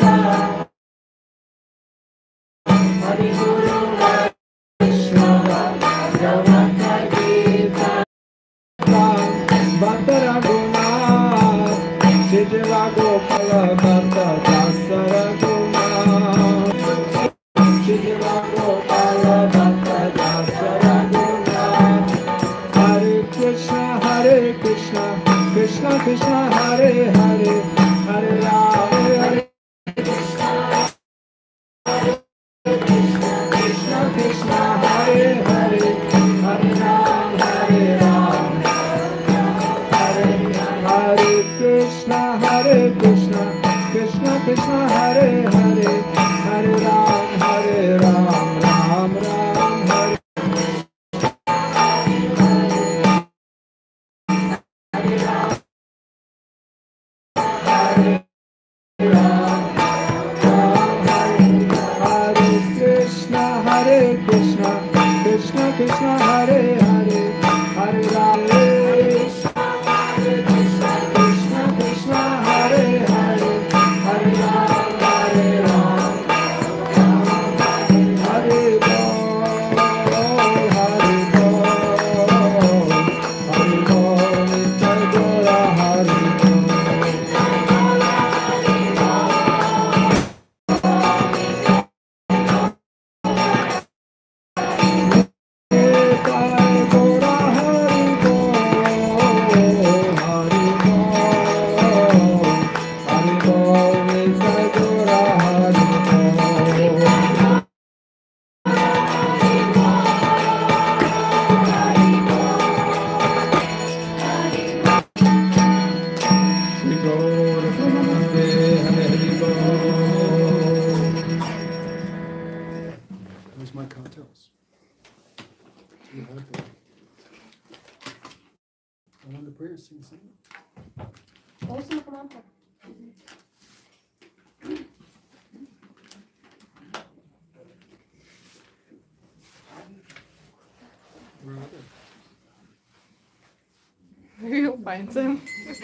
You'll find them.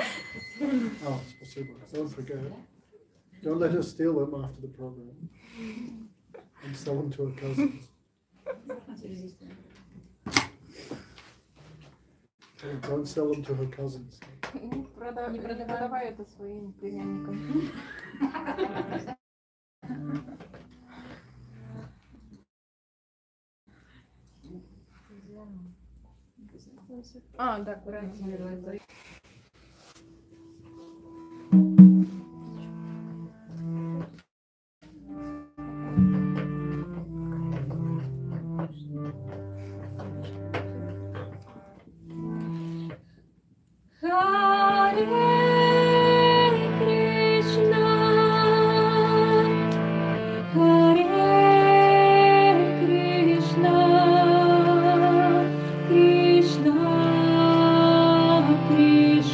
Oh, спасибо. Don't forget. Don't let her steal them after the program and sell them to her cousins. Don't sell them to her cousins. Не продавай это своим племянникам. А, да, правильно. Krishna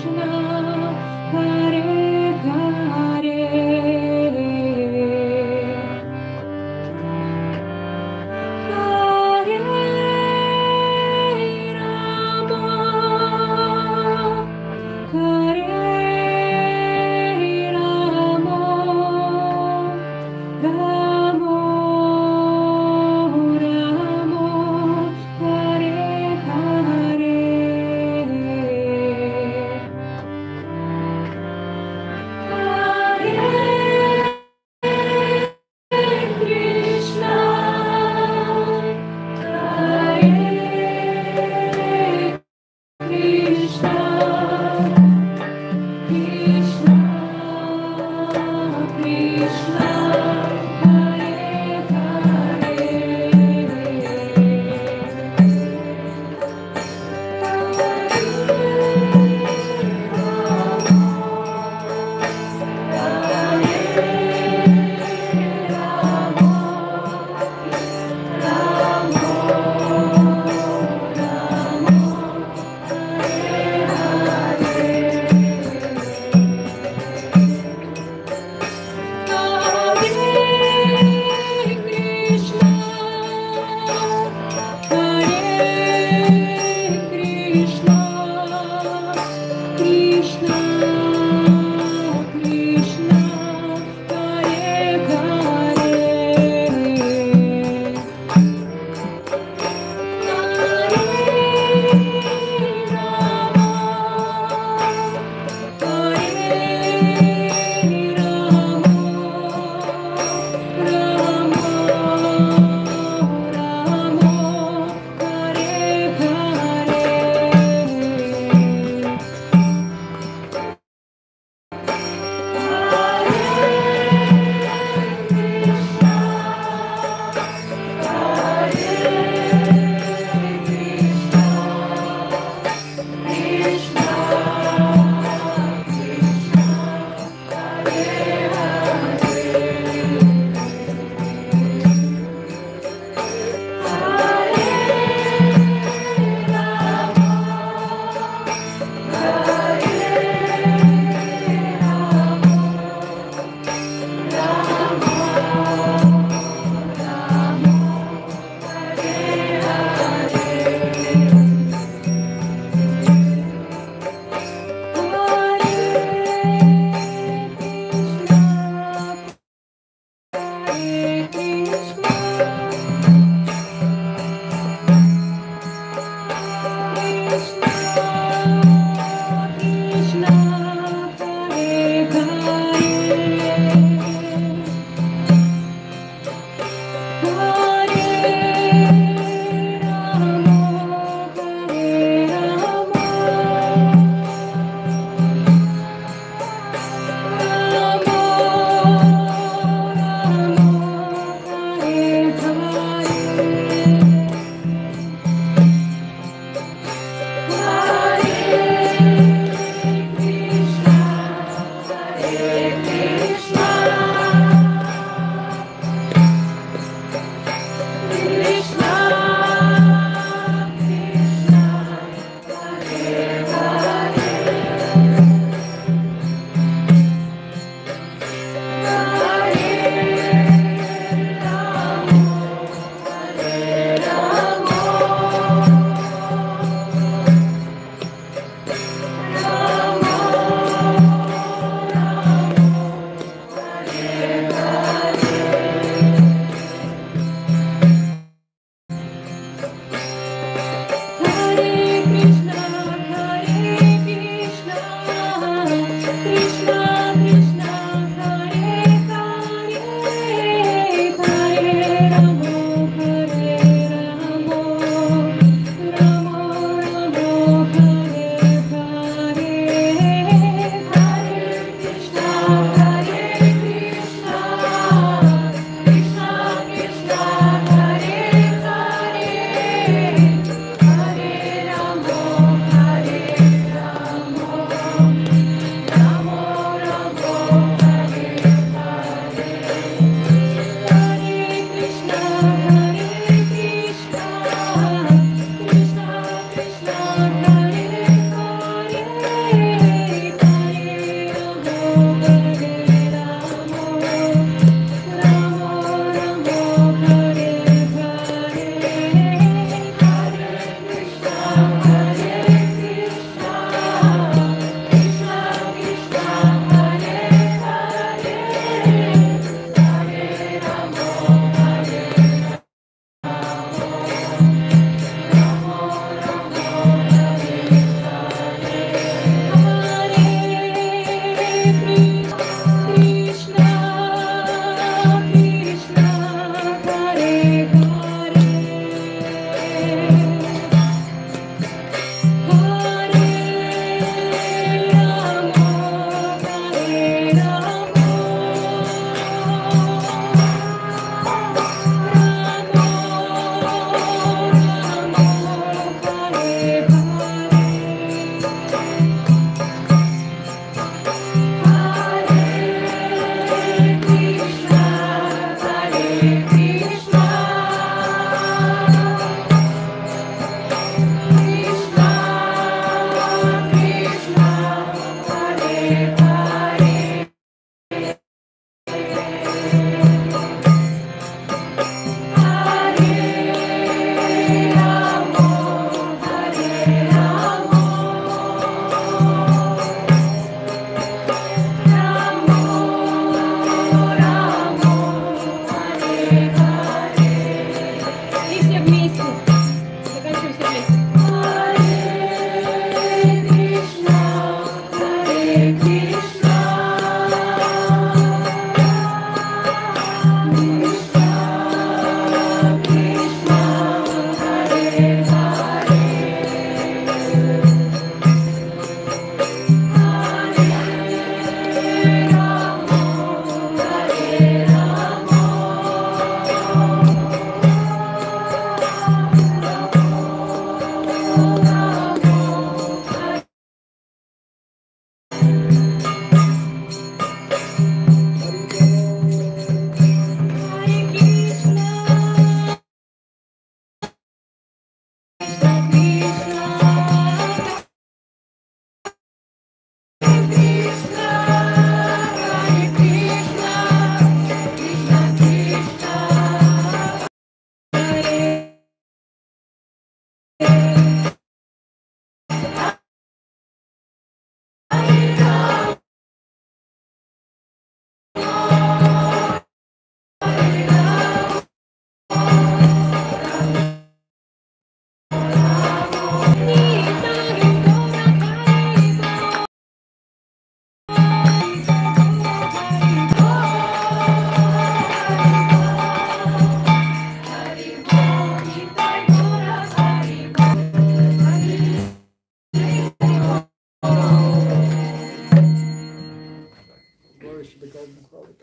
Glory to the golden frolic.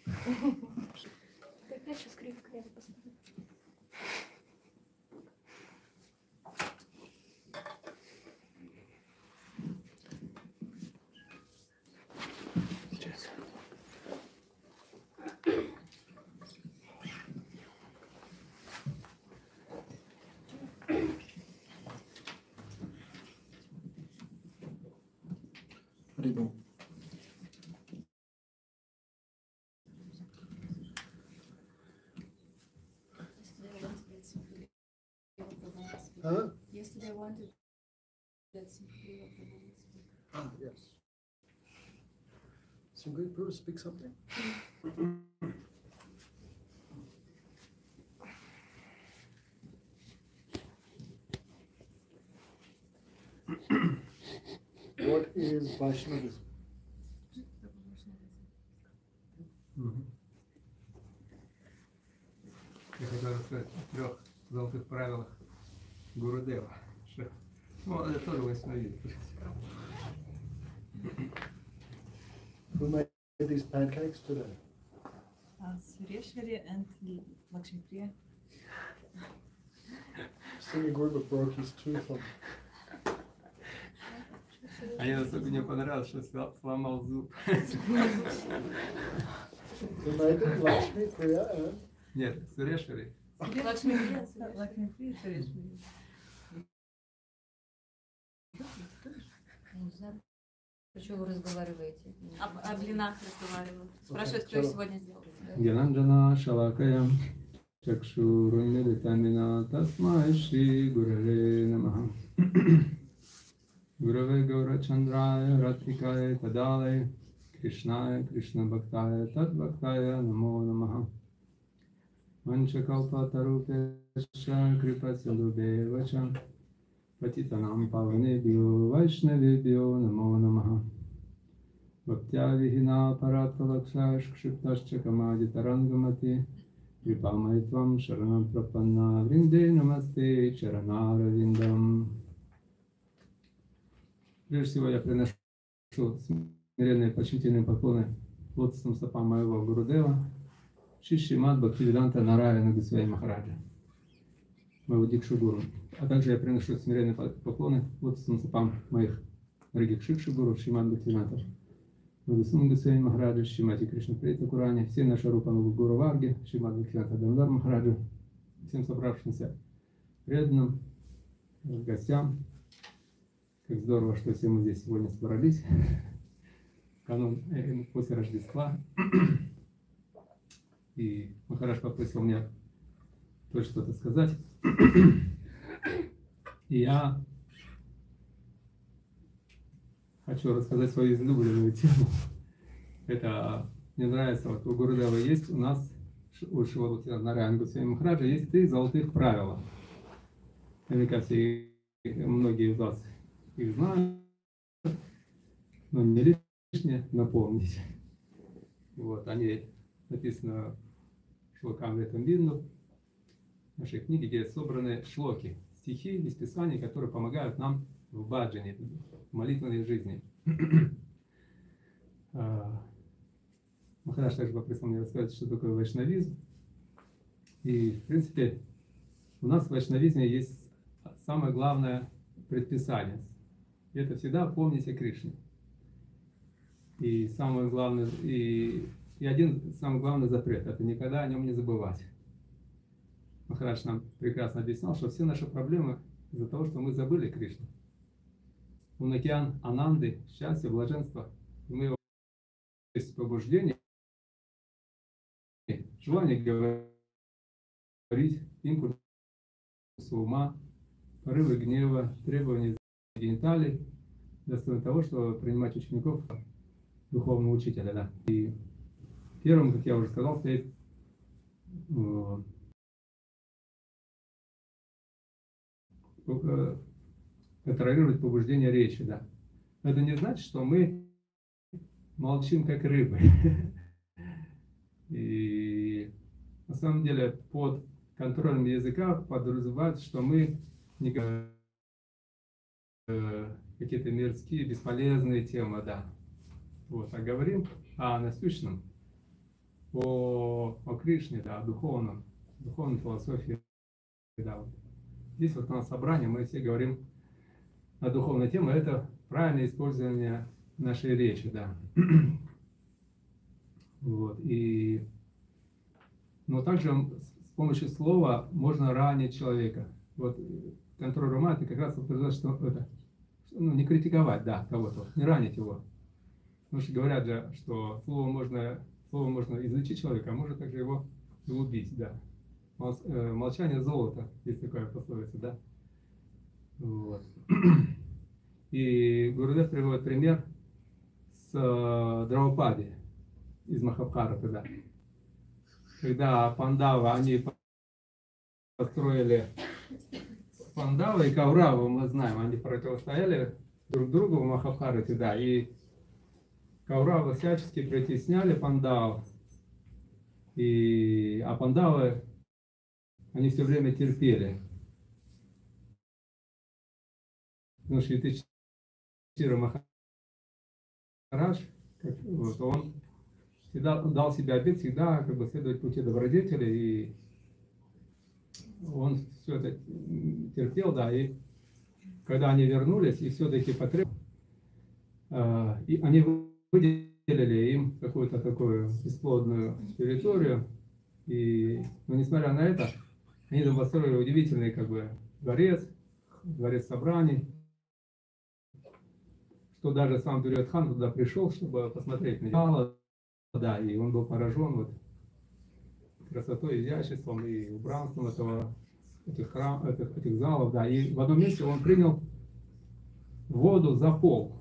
Я сейчас крепко поставлю. Cheers. Харибол. Yesterday I wanted that simply. Yes. Some great Buddha speak something. What is Vaishnavism? Я хотел рассказать о 3 золотых правилах Гурудева. Ну, это тоже вайшнавизм. Who made these pancakes today? Sureshwari and Lakshmi Priya. Singing Gurba broke his tooth on. А я особенно мне понравилось, что сломал зуб. Who made it? Lakshmi, Priya, and? Нет, Сурешвари. Lakshmi Priya, Sureshwari. Я не знаю, про что вы разговариваете. О блинах разговаривал. Спрашивает, кто их сегодня сделал. Гянанджана Шалакая Чакшурунмилитамина Тасмай Шри Гуреве Намаха. Гураве Гаура Чандрая Ратикая Тадалай Кришная Кришна Бхактая Тадбхактая Намо Намаха. Манчакалпа Тарупеша Крипа Силубе Вача Патитанам Паванебио Вайшнавебио Намо Намаха. Бхактя Вихина Параталакшаш Кшипташча Камади Тарангамати Випамайтвам Шаранам Прапанна Вринде Намасте Чаранара Виндам. Прежде всего я приношу смиренные почтительные поклоны лотосным стопам моего Гурудева, Шри Шримад Бхактивиданта Нараяна Госвами Махараджа, моего Дикшу Гуру. А также я приношу смиренные поклоны лотосным стопам моих дорогих Шикши Гуру, Шримад Бхактивиданта Мадхусуна Госвами Махараджа, Шримати Кришна Прейта Курани, все наши Рупану Гуру Варги, Шримад Бхактивиданта Дамодар Махараджа, всем собравшимся преданным, гостям. Как здорово, что все мы здесь сегодня собрались. Канун после Рождества. И Махарадж попросил меня тоже что-то сказать. И я хочу рассказать свою излюбленную тему. Это мне нравится, вот у Гурудева есть у нас, у Шивалути Нараяна Госвами Махараджа есть 3 золотых правила. Наверняка многие из вас их знают, но не лишнее напомнить. Вот, они написаны в Шлокамритам Бинду, в нашей книге, где собраны шлоки, стихи из Писаний, которые помогают нам в баджане, в молитвенной жизни. Махарадж также попросил меня рассказать, что такое вайшнавизм. И, в принципе, у нас в вайшнавизме есть самое главное предписание. Это всегда помнить о Кришне. И самое главное, и один самый главный запрет – это никогда о нем не забывать. Махарадж нам прекрасно объяснял, что все наши проблемы из-за того, что мы забыли Кришну. Он океан ананды, счастья, блаженства. И мы его есть побуждение, желание говорить, импульсы ума, порывы гнева, требования гениталий, достойны того, чтобы принимать учеников духовного учителя. Да. И первым, как я уже сказал, стоит контролировать побуждение речи. Да. Это не значит, что мы молчим как рыбы. И на самом деле под контролем языка подразумевается, что мы не говорим какие-то мирские, бесполезные темы, да. Вот, а говорим о насущном, о Кришне, да, о духовной философии. Да, вот. Здесь вот на собрании мы все говорим о духовной теме, это правильное использование нашей речи, да. Вот, но также с помощью слова можно ранить человека. Вот контроль ума — это как раз подразумевает, что это, не критиковать, да, кого-то, не ранить его. Потому что говорят же, что словом можно излечить человека, а может также его и убить, да. Молчание золото, есть такая пословица, да. Вот. И Гурудев приводит пример с Драупади из Махабхараты, да. Когда Пандавы, они построили Пандавы и Кауравы, мы знаем, они противостояли друг другу в Махабхарате, да, и Кауравы всячески притесняли Пандавов, а Пандавы, они все время терпели. Потому что Юдхиштхира Махарадж, вот, он всегда дал себе обет всегда как бы следовать пути добродетели, и он все это терпел, да, и когда они вернулись, и все-таки и они выделили им какую-то такую бесплодную территорию, но несмотря на это, они там построили удивительный как бы дворец собраний, что даже сам Дурьодхан туда пришел, чтобы посмотреть на него, да, и он был поражен вот красотой, изяществом и убранством этих залов, да, и в одном месте он принял воду за пол,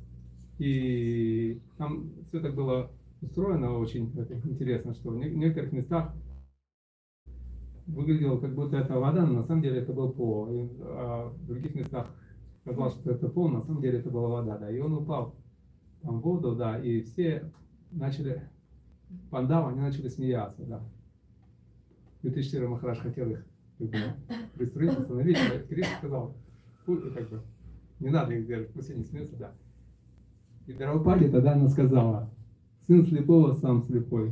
и там все так было устроено очень интересно, что в некоторых местах выглядело, как будто это вода, но на самом деле это был пол, а в других местах казалось, что это пол, на самом деле это была вода, да, и он упал там в воду, да, и все Пандавы, они начали смеяться, да. Юдхиштхира Махарадж хотел их как бы пристроить, остановить, а Кришна сказал, как бы, не надо их держать, пусть они смеются, да. И Драупади тогда она сказала, сын слепого сам слепой.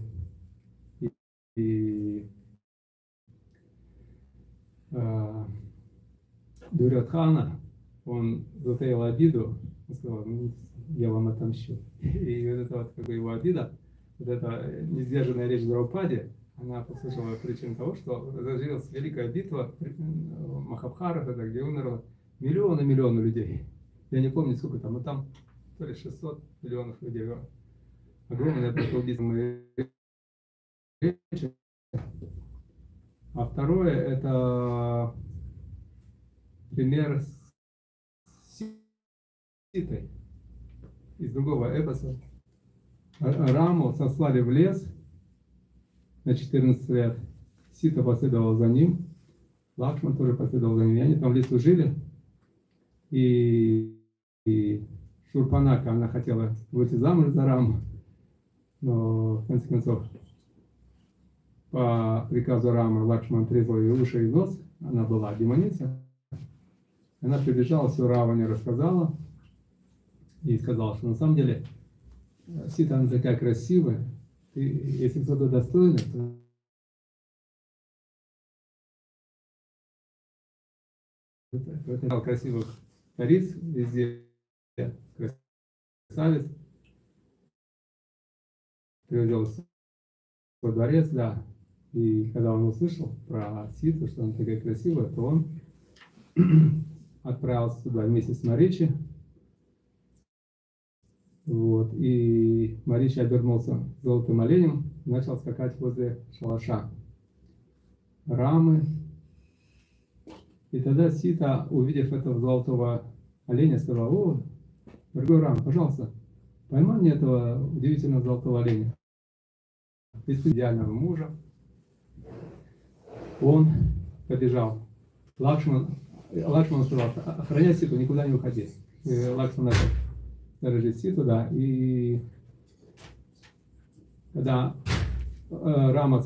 И Дурьодхана, он затаил обиду, он сказал, ну, я вам отомщу. И вот эта вот как бы его обида, вот эта несдержанная речь Драупади, она послушала причину того, что разразилась великая битва Махабхара, где умерло миллионы людей. Я не помню, сколько там, но там то ли 600 миллионов людей. Огромное просто убийство. А второе, это пример с Ситой из другого эпоса. Раму сослали в лес на 14 лет. Сита последовала за ним. Лакшман тоже последовал за ним. И они там в лесу жили. И Шурпанака, она хотела выйти замуж за Раму. Но в конце концов, по приказу Рамы, Лакшман отрезал ей уши и нос. Она была демоница. Она прибежала, все Раване рассказала. И сказала, что на самом деле Сита, она такая красивая. И если кто-то достойный, то это красивых цариц везде, красавец. Приводил во дворец, да. И когда он услышал про Ситу, что она такая красивая, то он отправился туда вместе с Маричи. Вот. И Маричи обернулся золотым оленем и начал скакать возле шалаша Рамы. И тогда Сита, увидев этого золотого оленя, сказала: о, дорогой Рам, пожалуйста, поймай мне этого удивительного золотого оленя. Из идеального мужа. Он побежал. Лакшман сказал: охраняй Ситу, никуда не уходи. И Лакшман начал сторожить Ситу, да, и когда Рама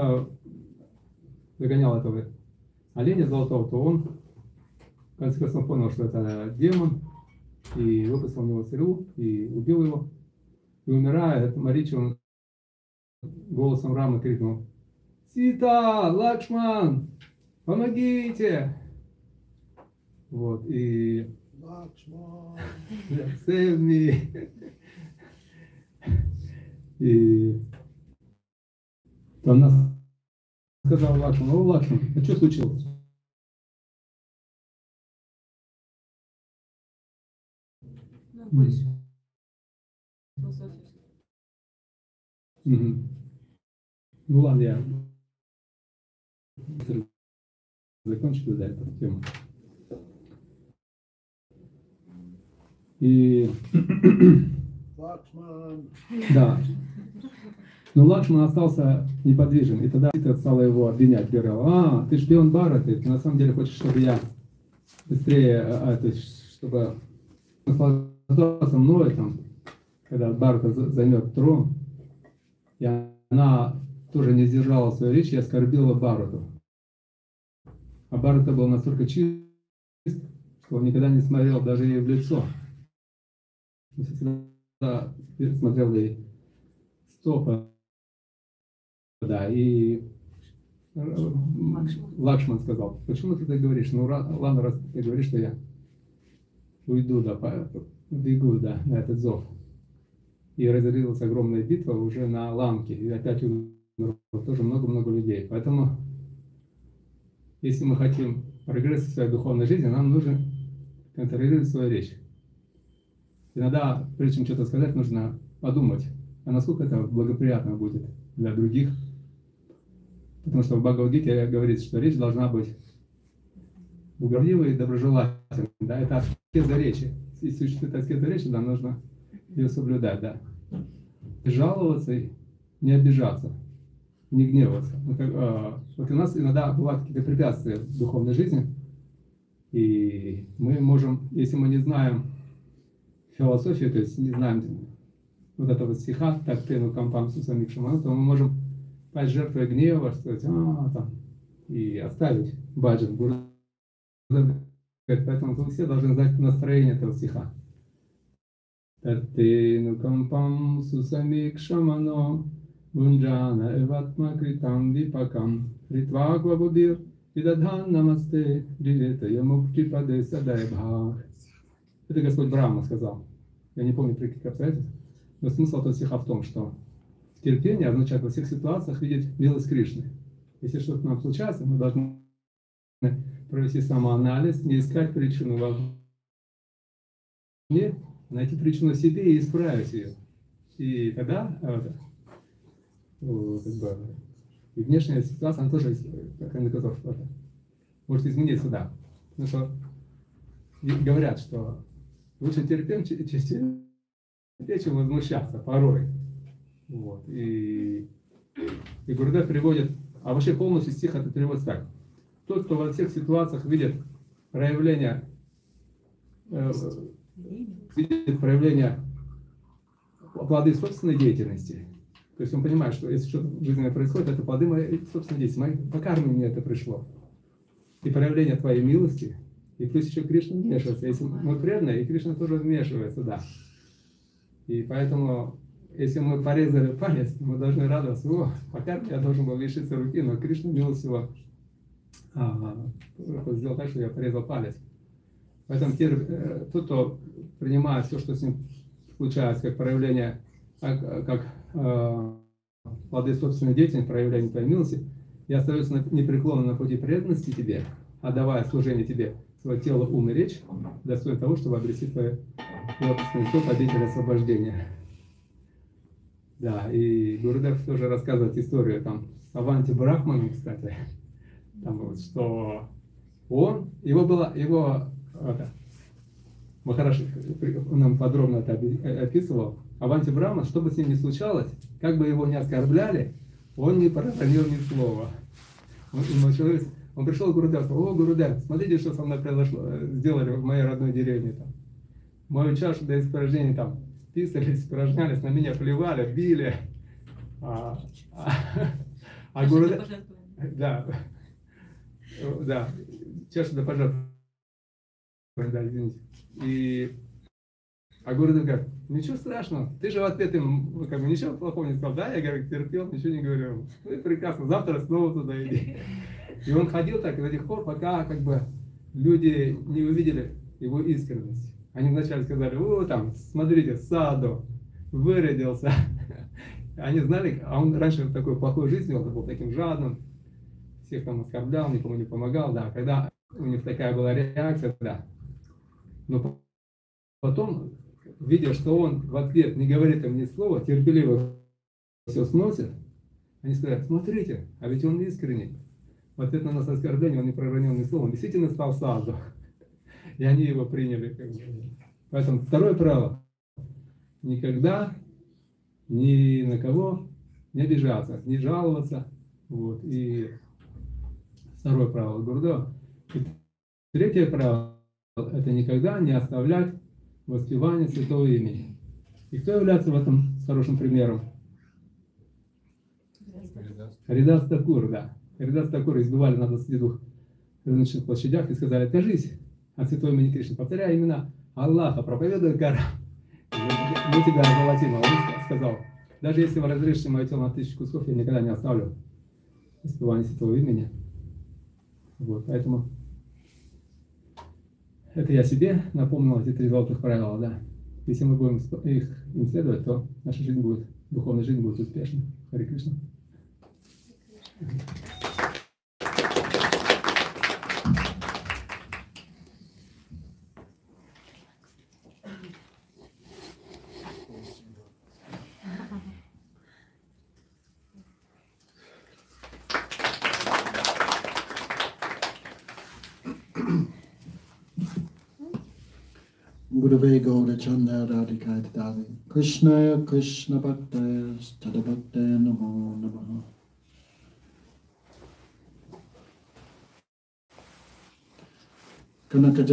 догонял этого оленя золотого, то он в конце концов понял, что это демон, и выпустил в него стрелу, и убил его. И умирая, Маричи, он голосом Рамы крикнул: Сита, Лакшман, помогите! Вот, и Лакшман. Save me. И она сказала Лакшману: о, Лакшман, а что случилось? Ну, больше. Философия. Мгм. Ну ладно, я быстро закончу, да, эту тему. И Лакшман. да, но Лакшман остался неподвижен, и тогда Сита стала его обвинять, говорила: ты шпион Бхараты, ты на самом деле хочешь, чтобы я быстрее, то есть, чтобы наслаждался мной, там, когда Бхарата займет трон, и она тоже не сдержала свою речь и оскорбила Бхарату. А Бхарата был настолько чист, что он никогда не смотрел даже ей в лицо. Он всегда смотрел ей в стопы. Да, и Лакшман сказал: почему ты так говоришь? Ну ладно, раз ты говоришь, что я уйду, да, бегу, да, на этот зов. И разразилась огромная битва уже на Ланке, и опять умерло тоже много-много людей. Поэтому, если мы хотим прогресса в своей духовной жизни, нам нужно контролировать свою речь. Иногда, прежде чем что-то сказать, нужно подумать, а насколько это благоприятно будет для других. Потому что в Бхагавад-гите говорится, что речь должна быть угодливой и доброжелательной. Да? Это аскеза речи. Если существует аскеза речи, да, нужно ее соблюдать. Да? И жаловаться, не обижаться, не гневаться. Вот у нас иногда бывают какие-то препятствия в духовной жизни, и мы можем, если мы не знаем философию, то есть не знаем вот этого стиха, так ты, ну, кампам сусамикшаману, то мы можем пасть жертвой гнева, сказать, там, и оставить баджан. Поэтому вы все должны знать настроение этого стиха. Таттену кампам сусамикшамано гунджана эватма критам випакам ритвагва будир видадхан намасте джилета ямукти паде садай бхак. Это Господь Брахма сказал. Я не помню, при каких обстоятельствах. Но смысл этого стиха в том, что терпение означает во всех ситуациях видеть милость Кришны. Если что-то нам случается, мы должны провести самоанализ, не искать причину вовне, найти причину в себе и исправить ее. И тогда и внешняя ситуация, она тоже, как анекдотов, может измениться, да. Потому что говорят, что лучше терпеть, чем возмущаться порой. Вот. И Гурудев приводит, а вообще полностью стих это переводится так. Тот, кто во всех ситуациях видит проявление плоды собственной деятельности, то есть он понимает, что если что-то в жизни происходит, это плоды моей собственной деятельности, по карме мне это пришло. И проявление твоей милости, и плюс еще Кришна вмешивается. Если мы преданные, и Кришна тоже вмешивается, да. И поэтому, если мы порезали палец, мы должны радоваться: по карме я должен был лишиться руки, но Кришна милостиво сделал так, что я порезал палец. Поэтому тот, кто принимает все, что с ним случается, как проявление, как плоды собственной деятельности, проявление твоей милости, и остается непреклонно на пути преданности тебе, отдавая служение тебе свое тело, ум и речь, достоин того, чтобы обрести твое лотосное стоп, обитель освобождения. Да, и Гурудев тоже рассказывает историю там Аванти Брахмана, кстати, там вот, что Махараш нам подробно это описывал. Аванти Брахман, что бы с ним ни случалось, как бы его ни оскорбляли, он не проронил ни слова. Он пришел к Гурудеву, сказал: о, Гурудев, смотрите, что со мной произошло, сделали в моей родной деревне. Там. Мою чашу до испражнений там писались, испражнялись, на меня плевали, били. Гурудев... Да, чашу до пожертвования, да, извините. Гурудев говорит: ничего страшного, ты же в ответ им как бы ничего плохого не сказал. Да, я говорю, терпел, ничего не говорил. Ну и прекрасно, завтра снова туда иди. И он ходил так до тех пор, пока как бы люди не увидели его искренность. Они вначале сказали: о, там, смотрите, саду, выродился. Они знали, а он раньше такой плохой жизнью, он был таким жадным, всех там оскорблял, никому не помогал, да. Когда у них такая была реакция, да. Но потом видя, что он в ответ не говорит им ни слова, терпеливо все сносит, они сказали: смотрите, а ведь он искренний. В ответ на нас оскорбление он не проронил ни слова, он действительно стал саду. И они его приняли. Поэтому второе правило: никогда ни на кого не обижаться, не жаловаться. Вот. И второе правило Гурудева. И третье правило — это никогда не оставлять воспевание святого имени. И кто является в этом хорошим примером? Харидас Такур, да. Харидас Такур избивали на 22 рыночных площадях и сказали: откажись от святого имени Кришны, повторяй имена Аллаха, проповедуй Коран, мы тебя озолотим. А он сказал: даже если вы разрежете мое тело на 1000 кусков, я никогда не оставлю воспевание святого имени. Вот, поэтому это я себе напомнил, эти 3 золотых правила, да. Если мы будем им следовать, то наша жизнь будет, духовная жизнь будет успешной. Харе Кришна. Gurave Gaura Chanda Radhika Dadi Krishnaya Krishna Bhaktaya Tadabhaktaya Namo Namaha. Kanaka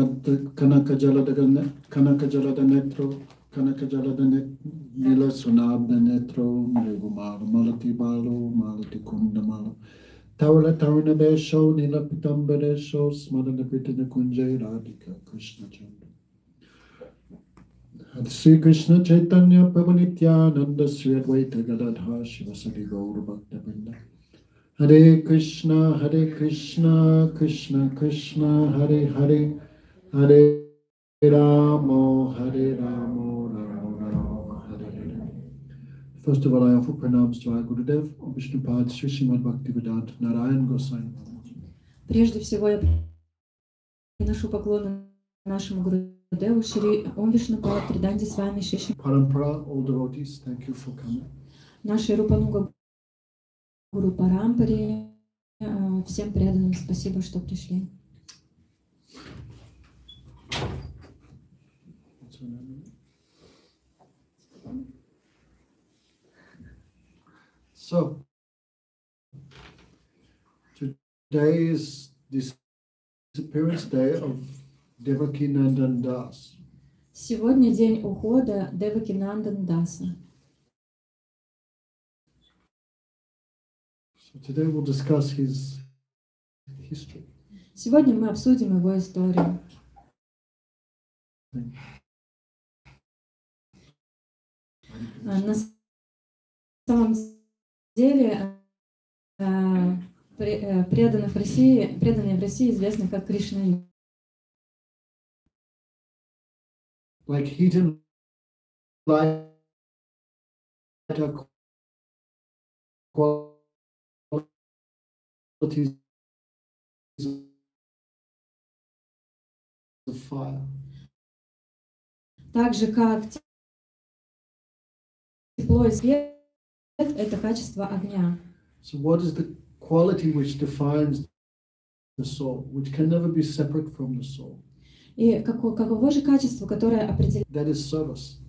Jalada Netro, Kanaka Jalada Nila Sunabda Netro, Mrigumala Malati Balu, Malati Kundamala. Tawala Taruna Besho, Nila Pitambadesho, Smadana Pitana Kunjay Radhika Krishna Chanda. Sri Krishna Chaitanya Prabhu Nityananda Sri Advaita Gadadhar Shivasadi Gaura Bhakta Vrinda. Hare Krishna, Krishna Krishna, Hare Hare, Hare Ramo, Ramo Ramo, Hare Hare. First of all, I offer pranams to our Gurudev, Vishnupad Sri Srimad Bhaktivedanta Narayan Gosai. Прежде всего я приношу поклоны нашему Гурудеву Шри Ом Вишнупад Приданти с вами Шиши. Parampara, all devotees, thank you for coming. Нашей Рупануга Гуру Парампаре, всем преданным спасибо, что пришли. So, today is disappearance day of Devaki Nandan Das. Сегодня день ухода Деваки Нандан Даса. So today we'll discuss his history. Сегодня мы обсудим его историю. На самом деле преданные в России известны как Кришнаиты. Like heat and light are qualities of fire. Так же, как тепло и свет — это качество огня. So what is the quality which defines the soul, which can never be separate from the soul? И каково же качество, которое определяет? That is service.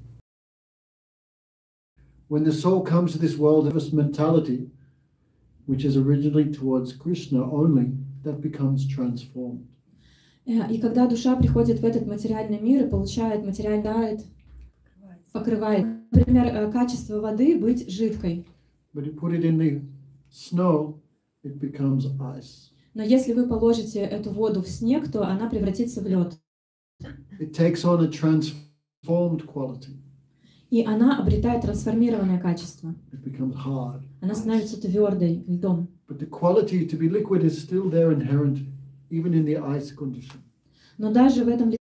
When the soul comes to this world, this mentality, which is originally towards Krishna only, that becomes transformed. И когда душа приходит в этот материальный мир и получает материальный, покрывает, например, качество воды быть жидкой. But you put it in the snow, it becomes ice. Но если вы положите эту воду в снег, то она превратится в лед. It takes on a transformed quality. И она обретает трансформированное качество. It becomes hard. Она становится твердой, льдом. But the quality to be liquid is still there inherent, even in the ice condition. Но даже в этом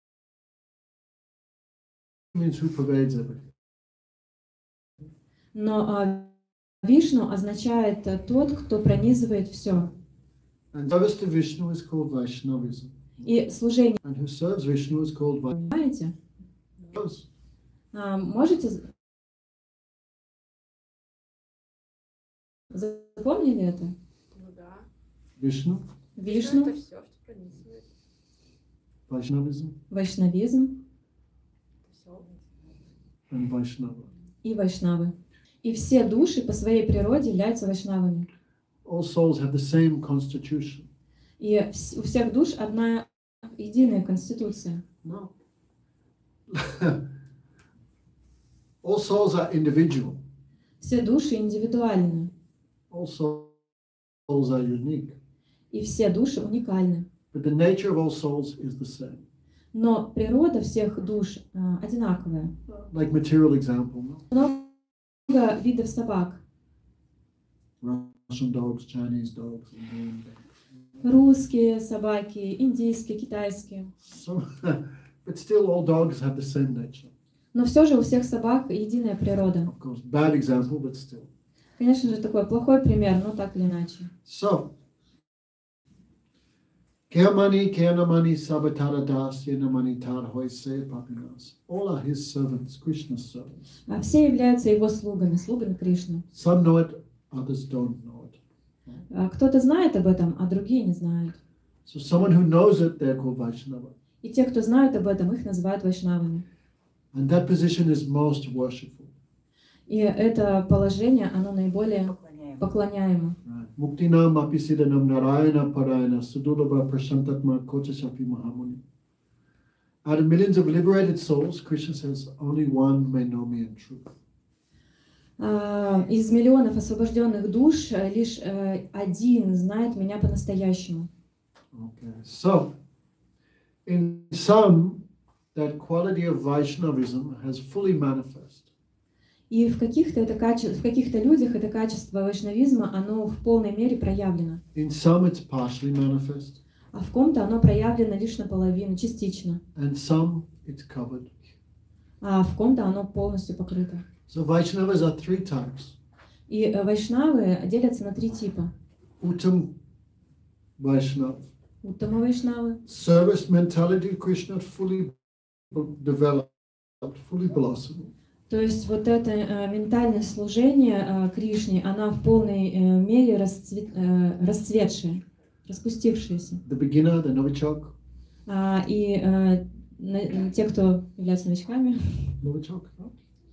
Means who pervades everything. Но Вишну означает тот, кто пронизывает все. And service to Vishnu is called Vaishnavism. И служение, And who serves Vishnu is called Vaishnavism. понимаете? Можете запомнили это? Ну да. Vishnu, Вишну, Это все, что пронизывает. Vaishnavism, вайшнавизм Все. and Vaishnava. и вайшнавы. И все души по своей природе являются вайшнавами. All souls have the same constitution. И у всех душ одна единая конституция. No. All souls are individual. Все души индивидуальны, All souls are unique. и все души уникальны. But the nature of all souls is the same. Но природа всех душ одинаковая. Like material example, no? Много видов собак. Russian dogs, Chinese dogs, Indian dogs. Русские собаки, индийские, китайские. So, but still, all dogs have the same nature. Но все же у всех собак единая природа. Of course, bad example, but still. Конечно же, такой плохой пример, но так или иначе. So, Keamani, Keanamani, Sabatara Das, Yenamani Tar Hoise Papinas. All are his servants, Krishna's servants. А все являются его слугами, слугами Кришны. Some know it, others don't know it. Кто-то знает об этом, а другие не знают. So, someone who knows it, they're called Vaishnava. И те, кто знают об этом, их называют вайшнавами. And that position is most worshipful. И это положение, оно наиболее поклоняемо. Right. Muktinam apisidanam narayana parayana sudulabha prashantatma kochashapi mahamuni. Out of millions of liberated souls, Krishna says, only one may know me in truth. Из миллионов освобожденных душ лишь один знает меня по-настоящему. Okay, so in some, that quality of Vaishnavism has fully manifest. И в каких-то людях это качество вайшнавизма, оно в полной мере проявлено. In some, it's partially manifest, А в ком-то оно проявлено лишь наполовину, частично. and some, it's covered. А в ком-то оно полностью покрыто. So Vaishnavas are three types. И вайшнавы делятся на три типа. Uttam Vaishnav, Уттама вайшнавы, service mentality of Krishna fully developed, fully blossomed. то есть вот это ментальное служение Кришне, она в полной мере расцветшая, распустившаяся. The beginner, the novichok, Те, кто являются новичками, novichok, right?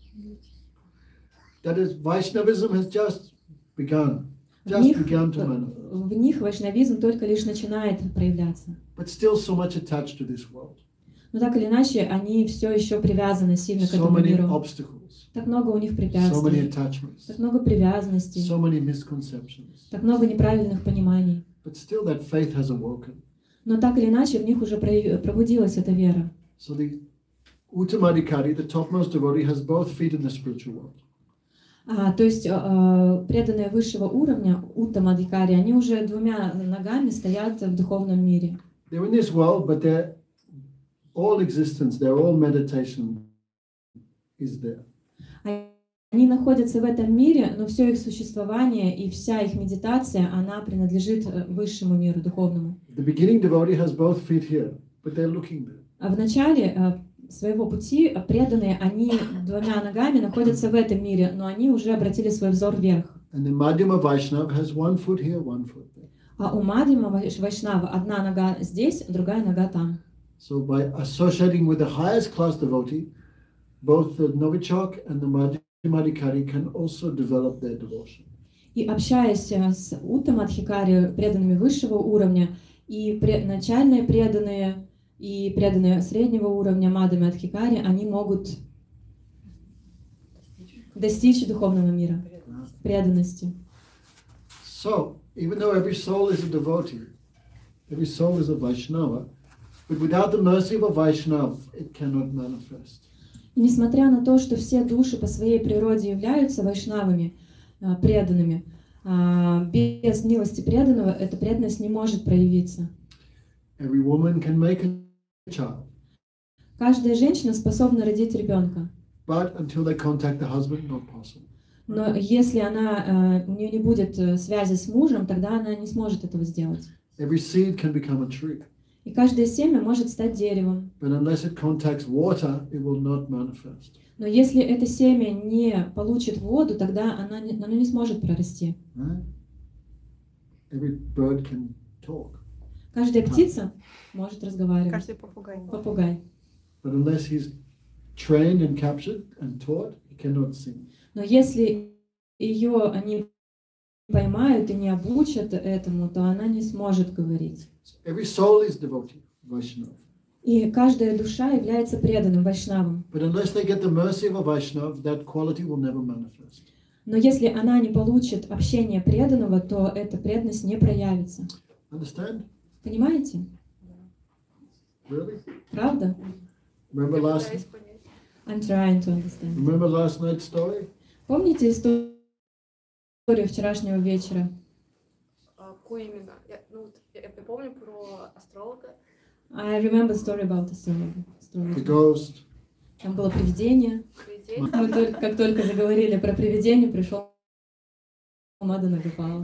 That is, Vaishnavism has just begun to manifest. в них вайшнавизм только лишь начинает проявляться. But still so much attached to this world. Но так или иначе, они все еще привязаны сильно к So этому many миру. obstacles, Так много у них so many препятствий, attachments, так много привязанностей, so many misconceptions. так много неправильных пониманий. But still that faith has awoken. Но так или иначе, в них уже пробудилась эта вера. So the Uttamadikari, the topmost devotee, has both feet in the spiritual world. То есть преданные высшего уровня, уттамадхикари, они уже двумя ногами стоят в духовном мире. They're in this world, but their all existence, their all meditation is there. Они находятся в этом мире, но все их существование и вся их медитация, она принадлежит высшему миру, духовному. The beginning devotee has both feet here, but they're looking there. А в начале своего пути преданные, они двумя ногами находятся в этом мире, но они уже обратили свой взор вверх. And the Madhyama Vaishnava has one foot here, one foot there. А у Мадхьяма Вайшнава одна нога здесь, другая нога там. So by associating with the highest class devotee, both the novichok and the Madhyamadikari can also develop their devotion. И общаясь с уттамадхикари, преданными высшего уровня, и начальные преданные, и преданные среднего уровня Мадхьямадхикари, они могут достичь духовного мира, преданности. So, even though every soul is a devotee, every soul is a Vaishnava, but without the mercy of a Vaishnava, it cannot manifest. И несмотря на то, что все души по своей природе являются вайшнавами, преданными, без милости преданного эта преданность не может проявиться. Every woman can make a child, Каждая женщина способна родить ребенка, but until they contact the husband, not possible. но если у нее не будет связи с мужем, тогда она не сможет этого сделать. Every seed can become a tree, И каждое семя может стать деревом. But unless it contacts water, it will not manifest. Но если это семя не получит воду, тогда оно не сможет прорасти. Right? Every bird can talk. Каждая птица может разговаривать. Каждый попугай. Попугай. But unless he's trained and captured and taught, he cannot sing. Но если ее они поймают и не обучат этому, то она не сможет говорить. So every soul is devotee, Vaishnava. И каждая душа является преданным вайшнавом. But unless they get the mercy of a Vaishnava, that quality will never manifest. Но если она не получит общение преданного, то эта преданность не проявится. Understand? Понимаете? Really? Правда? Remember last I'm trying to understand. remember last night's story? Помните историю вчерашнего вечера? Какую именно? Я помню про астролога. I remember story about the The astrology. ghost. Там было привидение. Привидение. Как только заговорили про привидение, пришел Мадана Гопала.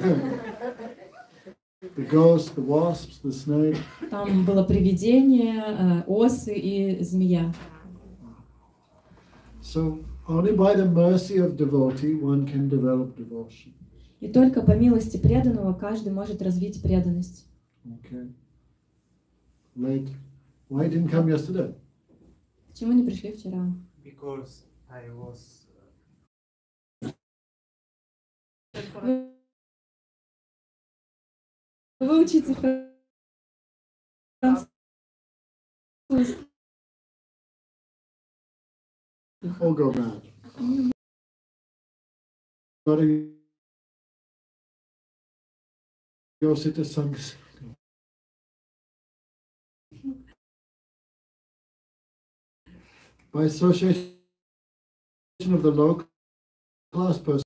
The ghost, the wasps, the snake. Там было привидение, осы и змея. So only by the mercy of devotee one can develop devotion. И только по милости преданного каждый может развить преданность. Okay. Late. Why you didn't come yesterday? Почему не пришли вчера? Because I was Вы учите французский. All go bad. Not a Yosita Sanghas. By association of the low class person,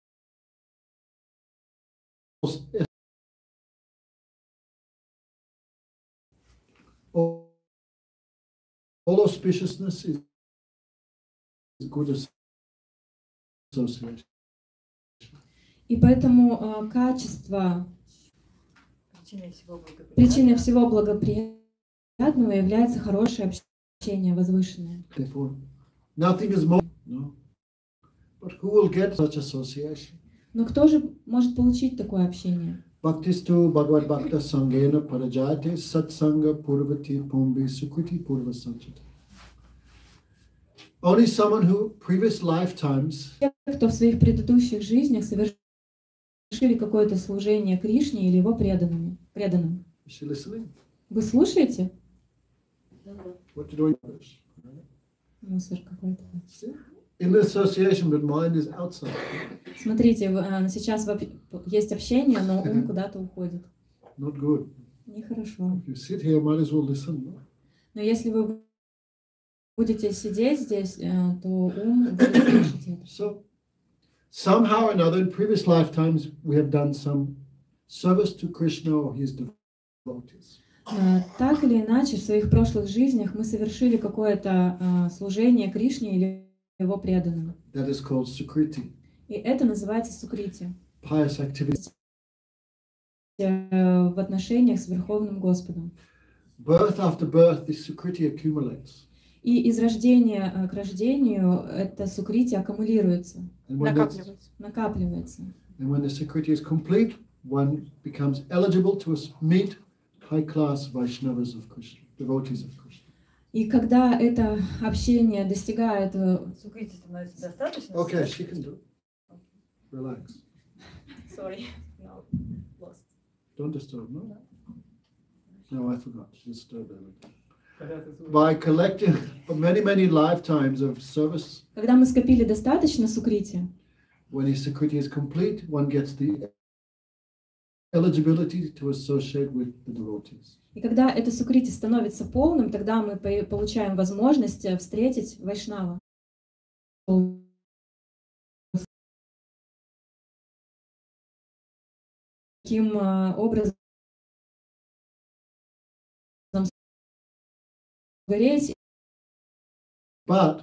all auspiciousness is good association. И поэтому качество, причиной всего благоприятного является хорошее общение, возвышенное. Therefore, nothing is more. No. But who will get such association? Но кто же может получить такое общение? Bhaktistu Bhagavad Bhakta Sangena Parajate Satsanga Purvati Pumbi Sukriti Purva Sanchita. Only someone who previous lifetimes Те, кто в своих предыдущих жизнях совершили какое-то служение Кришне или его преданным. is she listening? Вы слушаете? What you doing? Мусор какой-то. In the association, but mind is outside. Смотрите, сейчас есть общение, но ум куда-то уходит. Not good. Нехорошо. If you sit here, might as well listen. No? Но если вы будете сидеть здесь, то ум будет слушать это. So, somehow or another, in previous lifetimes, we have done some service to Krishna or his devotees. Так или иначе, в своих прошлых жизнях мы совершили какое-то служение Кришне или его преданным. That is called Sukriti, И это называется сукрити. pious activity. В отношениях с Верховным Господом. Birth after birth, this Sukriti accumulates. И из рождения к рождению это сукрити аккумулируется, And when, that's- накапливается. and when the Sukriti is complete, one becomes eligible to meet high-class Vaishnavas of Krishna, devotees of Krishna. И когда это общение достигает... Сукрити становится достаточно? Okay, she can do it. Relax. Sorry. No. Lost. Don't disturb, no? No, I forgot. She disturbed everything. Когда ты слушаешь, By collecting many, many lifetimes of service, Когда мы скопили достаточно сукрити, when his Sukriti is complete, one gets the eligibility to associate with the devotees. и когда это сукрити становится полным, тогда мы получаем возможность встретить Вайшнава. Таким образом гореть. But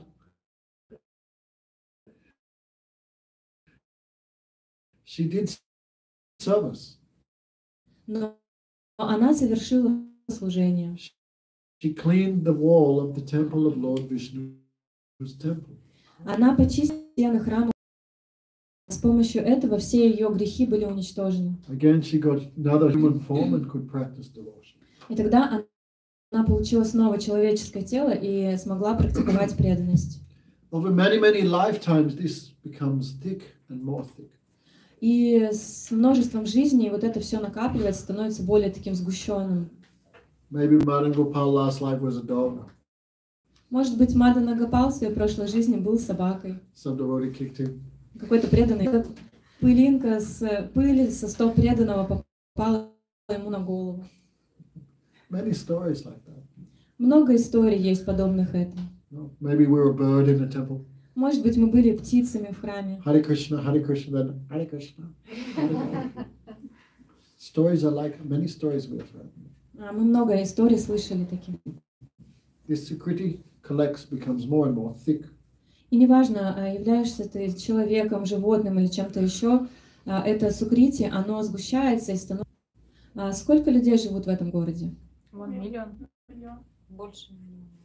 she did service. Но она совершила служения. She cleaned the wall of the temple of Lord Vishnu's temple. Она почистила стены храма. С помощью этого все ее грехи были уничтожены. Again, she got another human form and could practice devotion. И тогда она получила снова человеческое тело и смогла практиковать преданность. Over many, many lifetimes, this becomes thick and more thick. И с множеством жизней вот это все накапливается, становится более таким сгущенным. Maybe Madan Gopal last life was a dog. Может быть, Мадана Гопал в своей прошлой жизни был собакой. Some devotee kicked him. Какой-то преданный. Пылинка с пыли со стоп преданного попала ему на голову. Many stories like that. Много историй есть подобных этому. No? Maybe we were a bird in the temple. Может быть, мы были птицами в храме. Hare Krishna, then Hare Krishna. Hare Krishna. Stories are like many stories we have heard. Мы много историй слышали таких. This Sukriti collects becomes more and more thick. И неважно, являешься ты человеком, животным или чем-то еще, это сукрити, оно сгущается и становится. Сколько людей живут в этом городе? 1 миллион. Больше.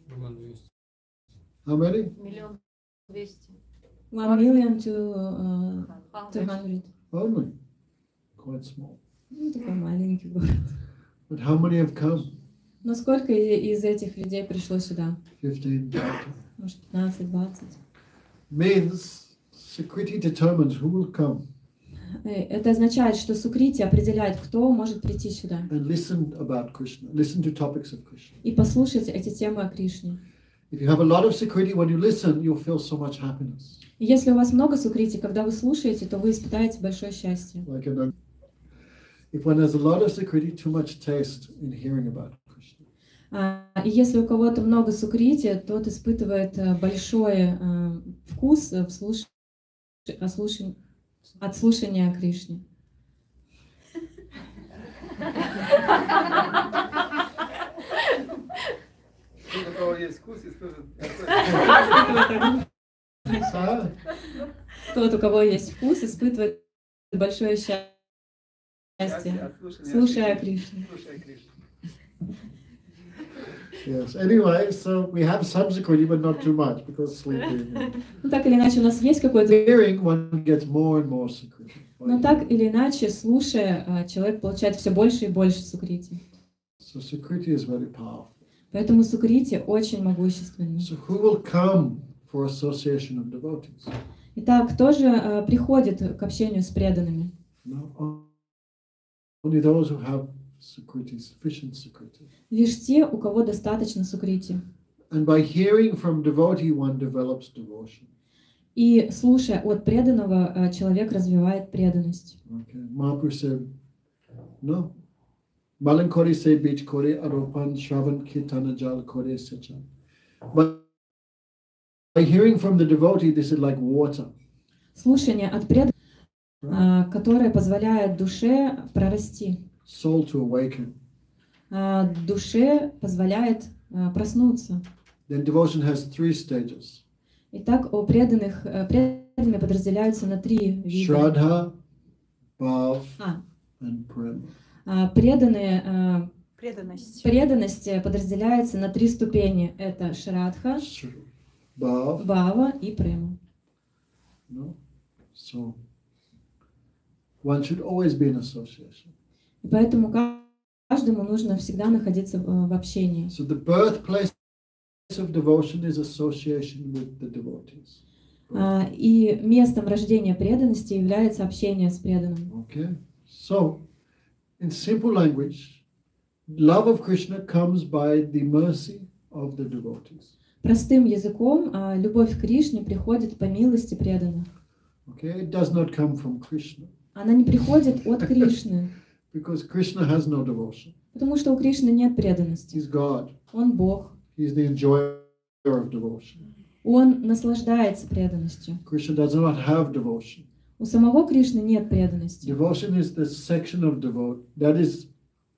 How many? 1 200 000. 1 million to 200. Only. Quite small. Ну, такой маленький город. But how many have come? Но сколько из этих людей пришло сюда? 15, 20. Может, 15-20. Means Sukriti determines who will come Это означает, что сукрити определяет, кто может прийти сюда and listen about Krishna, listen to topics of Krishna. и послушать эти темы о Кришне. If you have a lot of Sukriti, when you listen, you'll feel so much happiness. И если у вас много сукрити, когда вы слушаете, то вы испытаете большое счастье. Like if when there's a lot of Sukriti, too much taste in hearing about Krishna. И если у кого-то много сукрити, тот испытывает большой вкус от слушания о Кришне. У кого есть вкус, испытывает. Тот, у кого есть вкус, испытывает большое счастье, слушая о Кришне. Yes. Anyway, so we have some Sukriti, but not too much because sleeping. Ну, так или иначе, у нас есть какой-то... Hearing, one gets more and more Sukriti. Но так или иначе, слушая, человек получает все больше и больше сукрити. So Sukriti is very powerful. Поэтому сукрити очень могущественны. So who will come for association of devotees? Итак, кто же приходит к общению с преданными? No? Only those who have Sukriti, sufficient Sukriti. Лишь те, у кого достаточно сукрити. And by hearing from devotee, one develops devotion. И слушая от преданного, человек развивает преданность. Okay. Mahaprabhu said, no. Malan kore se beach kore aropan shravan kirtana jal kore sacha. But by hearing from the devotee, this is like water. Слушание от преданного, которое позволяет душе прорасти. Soul to awaken. Душе позволяет проснуться. Then devotion has 3 stages. Итак, у преданные подразделяются на 3 вида. Shraddha, Bhav, and Prema. Преданность подразделяется на 3 ступени. Это Шрадха, Бхава и Према. No? So, one should always be in association. И поэтому каждому нужно всегда находиться в общении. So the birthplace of devotion is association with the devotees. И местом рождения преданности является общение с преданным. Okay. So, in simple language, love of Krishna comes by the mercy of the devotees. Простым языком, любовь к Кришне приходит по милости преданных. Okay, it does not come from Krishna. Она не приходит от Кришны. Because Krishna has no devotion. Потому что у Кришны нет преданности. He's God. Он Бог. He's the enjoyer of devotion. Он наслаждается преданностью. Krishna does not have devotion. У самого Кришны нет преданности. Devotion is the section of devote. That is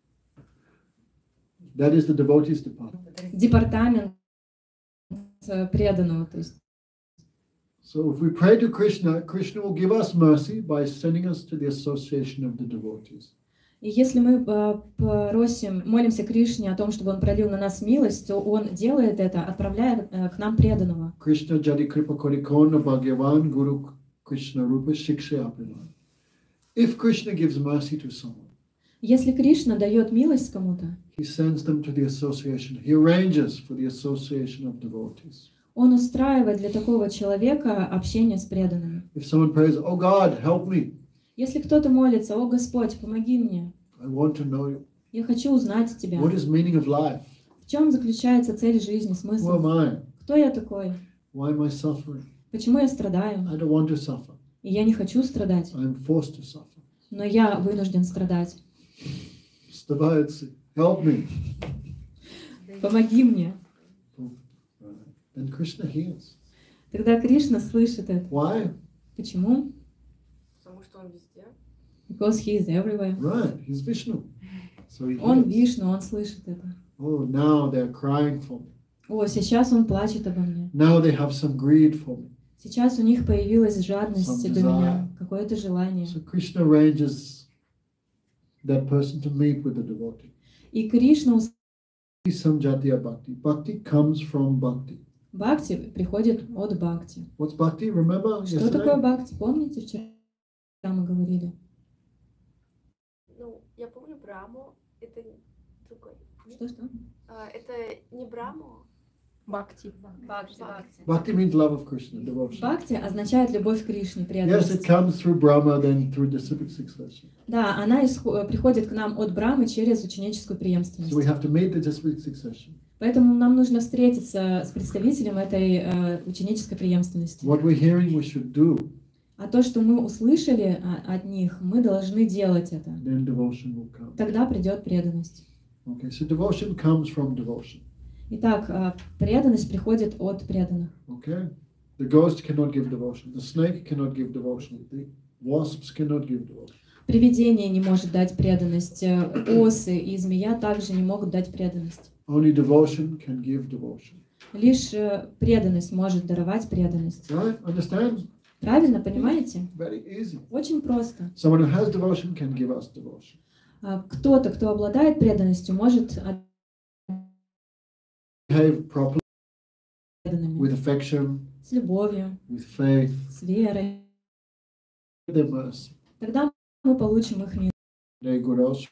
the devotee's department. Департамент преданного, то есть. So if we pray to Krishna, Krishna will give us mercy by sending us to the association of the devotees. И если мы молимся Кришне о том, чтобы он пролил на нас милость, то он делает это, отправляя к нам преданного. Krishna jadi kripa korikona bhagavan guru Krishna rupa shiksha apiman. If Krishna gives mercy to someone, Если Кришна дает милость кому-то, he sends them to the association. He arranges for the association of devotees. он устраивает для такого человека общение с преданными. If someone prays, "Oh God, help me. Если кто-то молится: «О Господь, помоги мне, I want to know you. я хочу узнать Тебя». What is meaning of life? В чем заключается цель жизни, Who смысл? am I? Кто я такой? Why am I suffering? Почему я страдаю? I don't want to suffer. И я не хочу страдать, I am forced to suffer. но я вынужден страдать. Stavayatsi, help me. Помоги мне. Then Krishna hears. Тогда Кришна слышит это. Why? Почему? Потому что он везде. Because he is everywhere. Right, he's Vishnu. So he Он hears. Вишну, он слышит это. Oh, now they're crying for me. О, сейчас он плачет обо мне. Now they have some greed for me. Сейчас у них появилась жадность Some до меня, desire. какое-то желание. So Krishna arranges that person to meet with the devotee. И Кришна, Samjatiya bhakti. Bhakti comes from bhakti. бхакти приходит от бхакти. What's bhakti? Remember Что yesterday? такое бхакти? Помните, вчера мы говорили? Ну, я помню Браму, это другой. Что? Это не Браму. Бхакти. Бхакти. Bhakti means love of Krishna, devotion. Бхакти означает любовь к Кришне, Yes, it преданность. comes through Brahma, then through disciplic succession. Да, она приходит к нам от Брамы через ученическую So we преемственность. have to meet the disciplic succession. Поэтому нам нужно встретиться с представителем этой ученической преемственности. What we're hearing, we should do. А то, что мы услышали от них, мы должны делать это. Then devotion will come. Тогда придет преданность. Okay, so devotion comes from devotion. Итак, преданность приходит от преданных. Okay? The ghost cannot give devotion. The snake cannot give devotion. The wasps cannot give devotion. Привидение не может дать преданность. Осы и змея также не могут дать преданность. Only devotion can give devotion. Лишь преданность может даровать преданность. Right? Understand? Правильно, понимаете? Very easy. Очень просто. Someone who has devotion can give us devotion. Кто-то, кто обладает преданностью, может Behave properly преданными. with affection, С любовью, with faith, с верой. with their mercy. Тогда мы получим их милость. Very good also.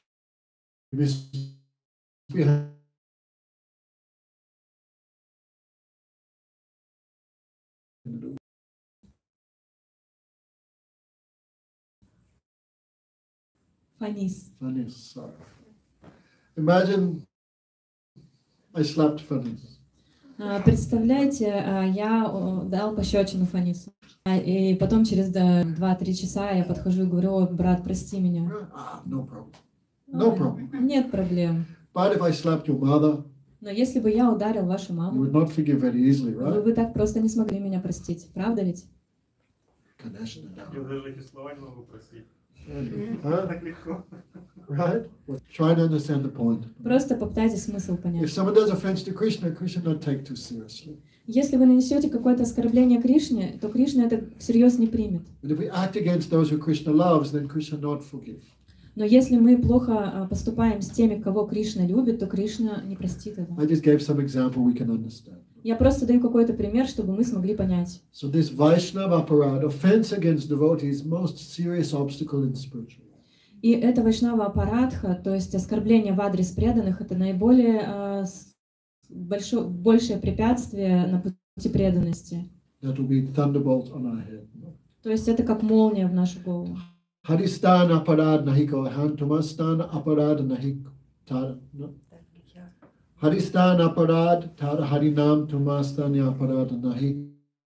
Фанис. Funny, sorry. Imagine I slapped Funny. Представляете, я дал пощечину Фанису. И потом через 2-3 часа я подхожу и говорю: «О, брат, прости меня». No problem. No problem. Нет проблем. But if I slapped your mother, Но если бы я ударил вашу you маму, would not forgive very easily, вы right? бы так просто не смогли меня простить. Правда ведь? Конечно, да. Я даже эти слова не могу простить. Huh? Так легко. Right? Well, try to understand the point. Просто попытайтесь смысл If понять. someone does offense to Krishna, Krishna not take too seriously. Если вы нанесете какое-то оскорбление Кришне, то Кришна это всерьез не примет. But if we act against those who Krishna loves, then Krishna not forgive. Но если мы плохо поступаем с теми, кого Кришна любит, то Кришна не простит этого. I just gave some example we can understand. Я просто даю какой-то пример, чтобы мы смогли понять. So this Vaishnava aparad, offense against devotees, most serious obstacle in spiritual life. И это Вайшнава апарадха, то есть оскорбление в адрес преданных, это наиболее большее препятствие на пути преданности. That will be thunderbolt on our head. То есть это как молния в нашу голову. Haristan aparad nahiko hantumastan aparad nahiko tada. No? Haristan aparad tada harinam tumastan aparad nahiko.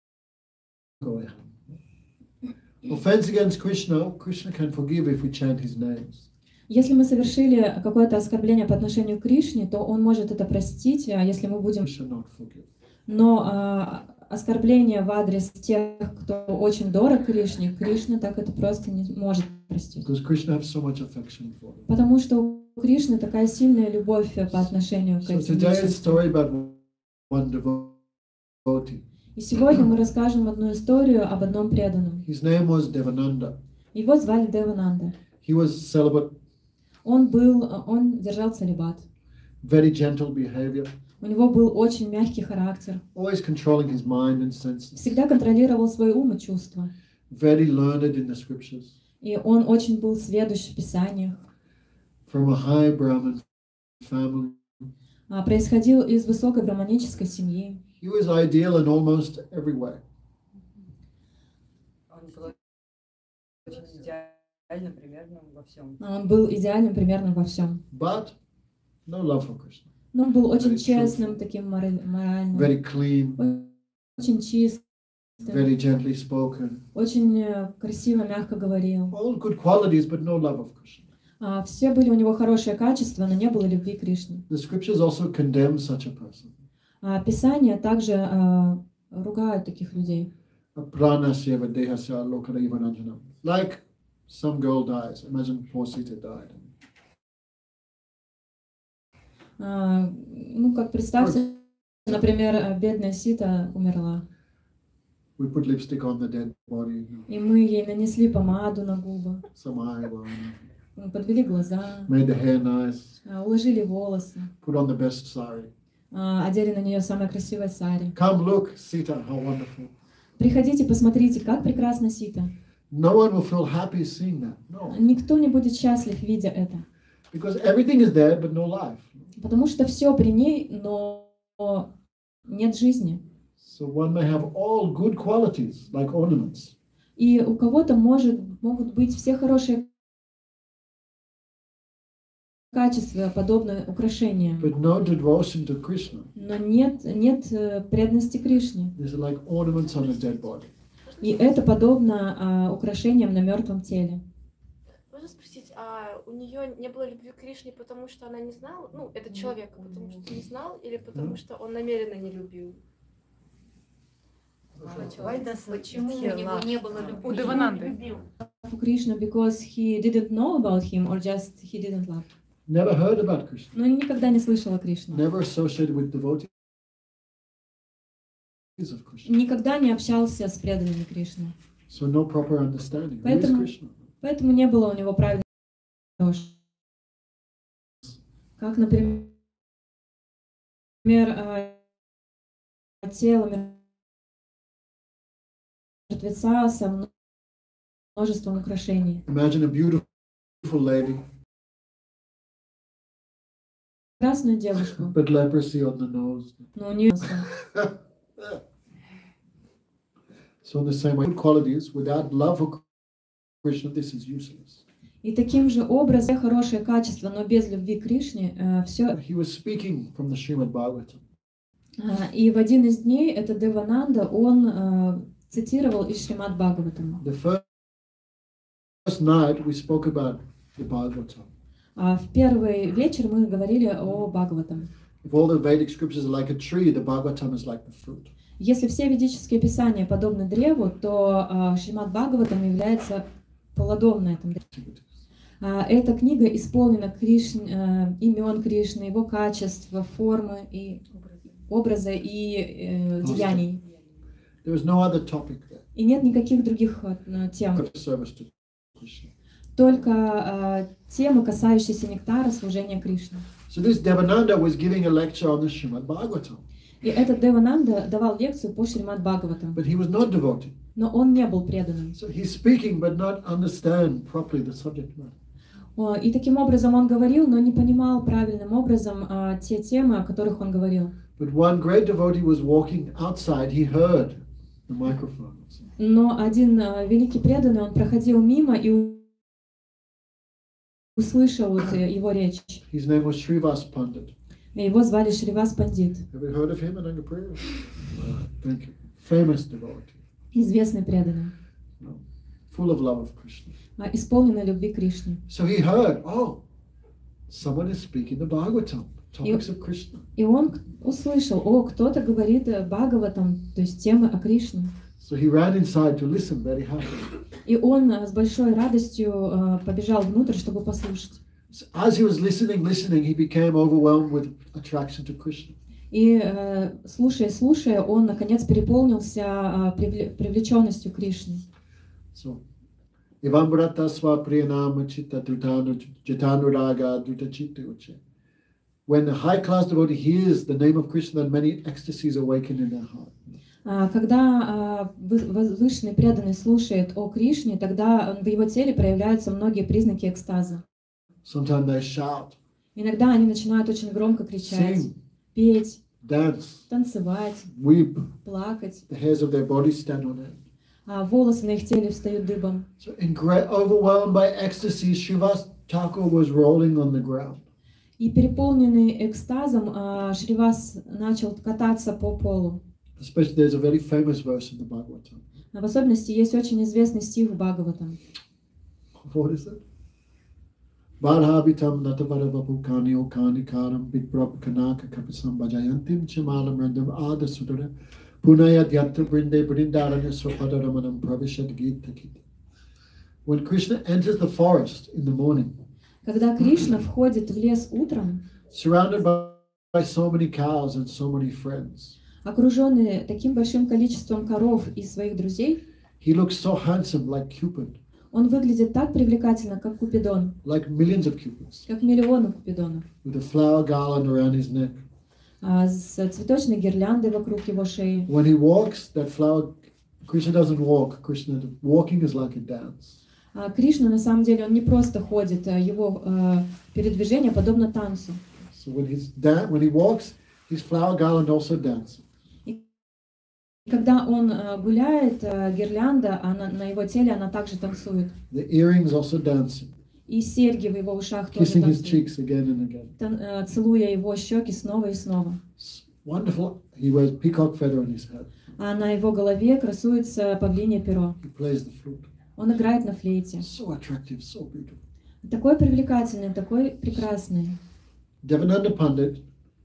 Offense against Krishna, Krishna can forgive if we chant his names. Если мы совершили какое-то оскорбление по отношению к Кришне, то он может это простить, если мы будем... Krishna not forgive. Но оскорбление в адрес тех, кто очень дорог Кришне, Кришна так это просто не может простить. Because Krishna has so much affection for them. Потому что у Кришны такая сильная любовь по отношению к So этим today's личностям. story about one devotee. И сегодня мы расскажем одну историю об одном преданном. His name was Devananda. Его звали Девананда. He was celibate. Он держал целибат. Very gentle behavior, У него был очень мягкий характер. always controlling his mind and senses. Всегда контролировал свой ум и чувства. Very learned in the scriptures. И он очень был сведущ в Писаниях. From a high Brahmin family. Происходил из высокой браманической семьи. He was ideal in almost every way. Он был очень идеальным, примерным во всем. Он был идеальным примерным во всем. But no love for Krishna. Но он был очень Very честным, таким моральным, Very clean, очень чистым, very gently spoken. очень красиво, мягко говорил. All good qualities, but no love of Krishna. Все были у него хорошие качества, но не было любви к Кришне. The scriptures also condemn such a person. Писания также ругают таких людей. Pranasya dehasya lokara ivananjanam. Like some girl dies. Imagine poor Sita died. Ну, как представьте, например, бедная Сита умерла, We put lipstick on the dead body, и мы ей нанесли помаду на губы, some eyeliner, мы подвели глаза, made the hair nice, уложили волосы, put on the best sari. одели на нее самое красивое сари. Come look, Sita, how wonderful. Приходите, посмотрите, как прекрасна Сита. No one will feel happy seeing that. No. Никто не будет счастлив, видя это. Because everything is there, but no life. Потому что все при ней, но нет жизни. So one may have all good qualities, like ornaments. И у кого-то могут быть все хорошие качества, подобные украшениям. But no devotion to Krishna. Но нет преданности Кришне. These are like ornaments on a dead body. И это подобно украшениям на мертвом теле. Можно спросить, а у нее не было любви к Кришне, потому что она не знала? Ну, этот человек, потому что не знал, или потому что он намеренно не любил? Почему у него не было любви? У Девананды. For Krishna because he didn't know about him or just he didn't love. Never heard about Krishna. Но никогда не слышала Кришну. Never associated with devotees of Krishna. Никогда не общался с преданными Кришны. So no proper understanding. Who is Krishna? Поэтому не было у него правильного. Как, например, тело мертвеца со множеством украшений. Imagine a beautiful lady, Прекрасную девушку, but leprosy on the nose. но у нее So in the same way, good qualities without love for Krishna, this is useless. и таким же образом хорошее качество, но без любви к Кришне, все. He was speaking from the Srimad Bhagavatam. И в один из дней это Девананда, он цитировал из Шримад Бхагаватама. The first night we spoke about the Bhagavatam. В первый вечер мы говорили о Бхагаватам. If all the Vedic scriptures are like a tree, the Bhagavatam is like the fruit. Если все ведические писания подобны древу, то Шримад Бхагаватам является плодом на этом древе. Эта книга исполнена имен Кришны, его качества, формы и образа и деяний. There is no other topic there. И нет никаких других тем, Of service to Krishna. только темы, касающиеся нектара служения Кришне. So this Devananda was giving a lecture on the Srimad Bhagavatam, И этот Девананда давал лекцию по Шримад Бхагаватам, but he was not devoted. но он не был преданным. So he's speaking but not understand properly the subject matter. И таким образом он говорил, но не понимал правильным образом те темы, о которых он говорил. But one great devotee was walking outside. He heard the microphone. Но один великий преданный, он проходил мимо и услышал его речь. His name was Srivas Pandit. Его звали Шривас Пандит, Have you heard of him in Angapur? Thank you. Famous devotee, известный преданный, full of love of Krishna. исполненный любви к Кришне. So he heard, oh, someone is speaking the Bhagavatam, topics of Krishna. И он услышал, кто-то говорит Бхагаватам, то есть темы о Кришне. So he ran inside to listen, very happy. И он с большой радостью побежал внутрь, чтобы послушать. So as he was listening, he became overwhelmed with attraction to Krishna. И слушая, он наконец переполнился привлеченностью Кришны. So Evam Vrata Swa Priyanama Chitta Jitanuraga Duta Chitta Uche. When the high class devotee hears the name of Krishna, then many ecstasies awaken in their heart. Когда возвышенный преданный слушает о Кришне, тогда в его теле проявляются многие признаки экстаза. Sometimes they shout, Иногда они начинают очень громко кричать, sing, петь, dance, танцевать, weep. плакать, The hairs of their bodies stand on end. а волосы на их теле встают дыбом. So, overwhelmed by ecstasy, Srivas Thakur was rolling on the ground. И переполненный экстазом, Шривас начал кататься по полу. Especially, there's a very famous verse in the Bhagavatam. В особенности есть очень известный стих в Бхагаватам. What is it? Bādhābitam natavadavapu kāni okāni kāram vidprabhu kanāka kapisam bhajayantim chamalam randam āda sudara punaya dhyatra brinde brindaranya swapadaramanam pravishad gita kita. When Krishna enters the forest in the morning, Когда Кришна входит в лес утром, surrounded by so many cows and so many friends, окруженный таким большим количеством коров и своих друзей, he looks so handsome like Cupid, он выглядит так привлекательно, как Купидон, like millions of Cupids, как миллионы Купидонов, with a flower garland around his neck. с цветочной гирляндой вокруг его шеи. When he walks, that flower, Krishna doesn't walk. Krishna, walking is like a dance. Кришна, на самом деле, он не просто ходит, его передвижение подобно танцу. So when he walks, his flower garland also dances. И когда он гуляет, гирлянда, на его теле, она также танцует. The earrings also dancing, И серьги в его ушах тоже kissing his танцуют, cheeks again and again. целуя его щеки снова и снова. Wonderful. He wears peacock feather on his head. А на его голове красуется павлинье перо. He plays the flute. Он играет на флейте. So attractive, so beautiful. Такой привлекательный, такой прекрасный. Devananda Pandit,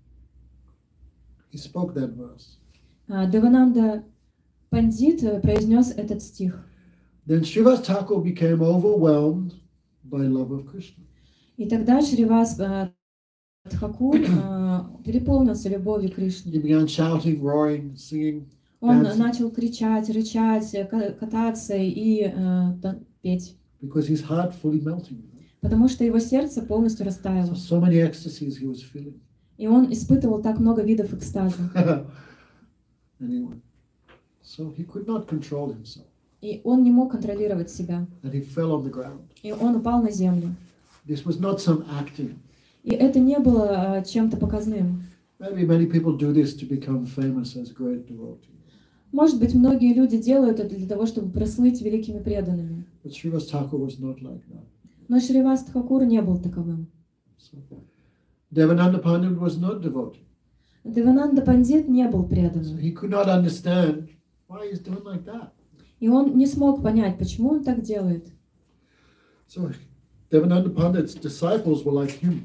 he spoke that verse. Девананда Пандит произнес этот стих. Then Srivas Thakur became overwhelmed by love of Krishna. И тогда Шривас Тхакур переполнился любовью к Кришне. He began shouting, roaring, singing. Он dancing, начал кричать, рычать, кататься и петь, because his heart fully melting. потому что его сердце полностью So, растаяло. so many ecstasies he was feeling. И он испытывал так много видов экстаза. Anyway, so he could not control himself, И он не мог контролировать себя. and he fell on the ground. И он упал на землю. This was not some acting. И это не было чем-то показным. Maybe many people do this to become famous as great devotees. Может быть, многие люди делают это для того, чтобы прослыть великими преданными. But Srivas Thakur was not like that. Но Шривас Тхакур не был таковым. So, Devananda Pandit was not devotee. Девананда Пандит не был So преданным. he could not understand why he's doing like that. И он не смог понять, почему он так делает. So Devananda Pandit's disciples were like him.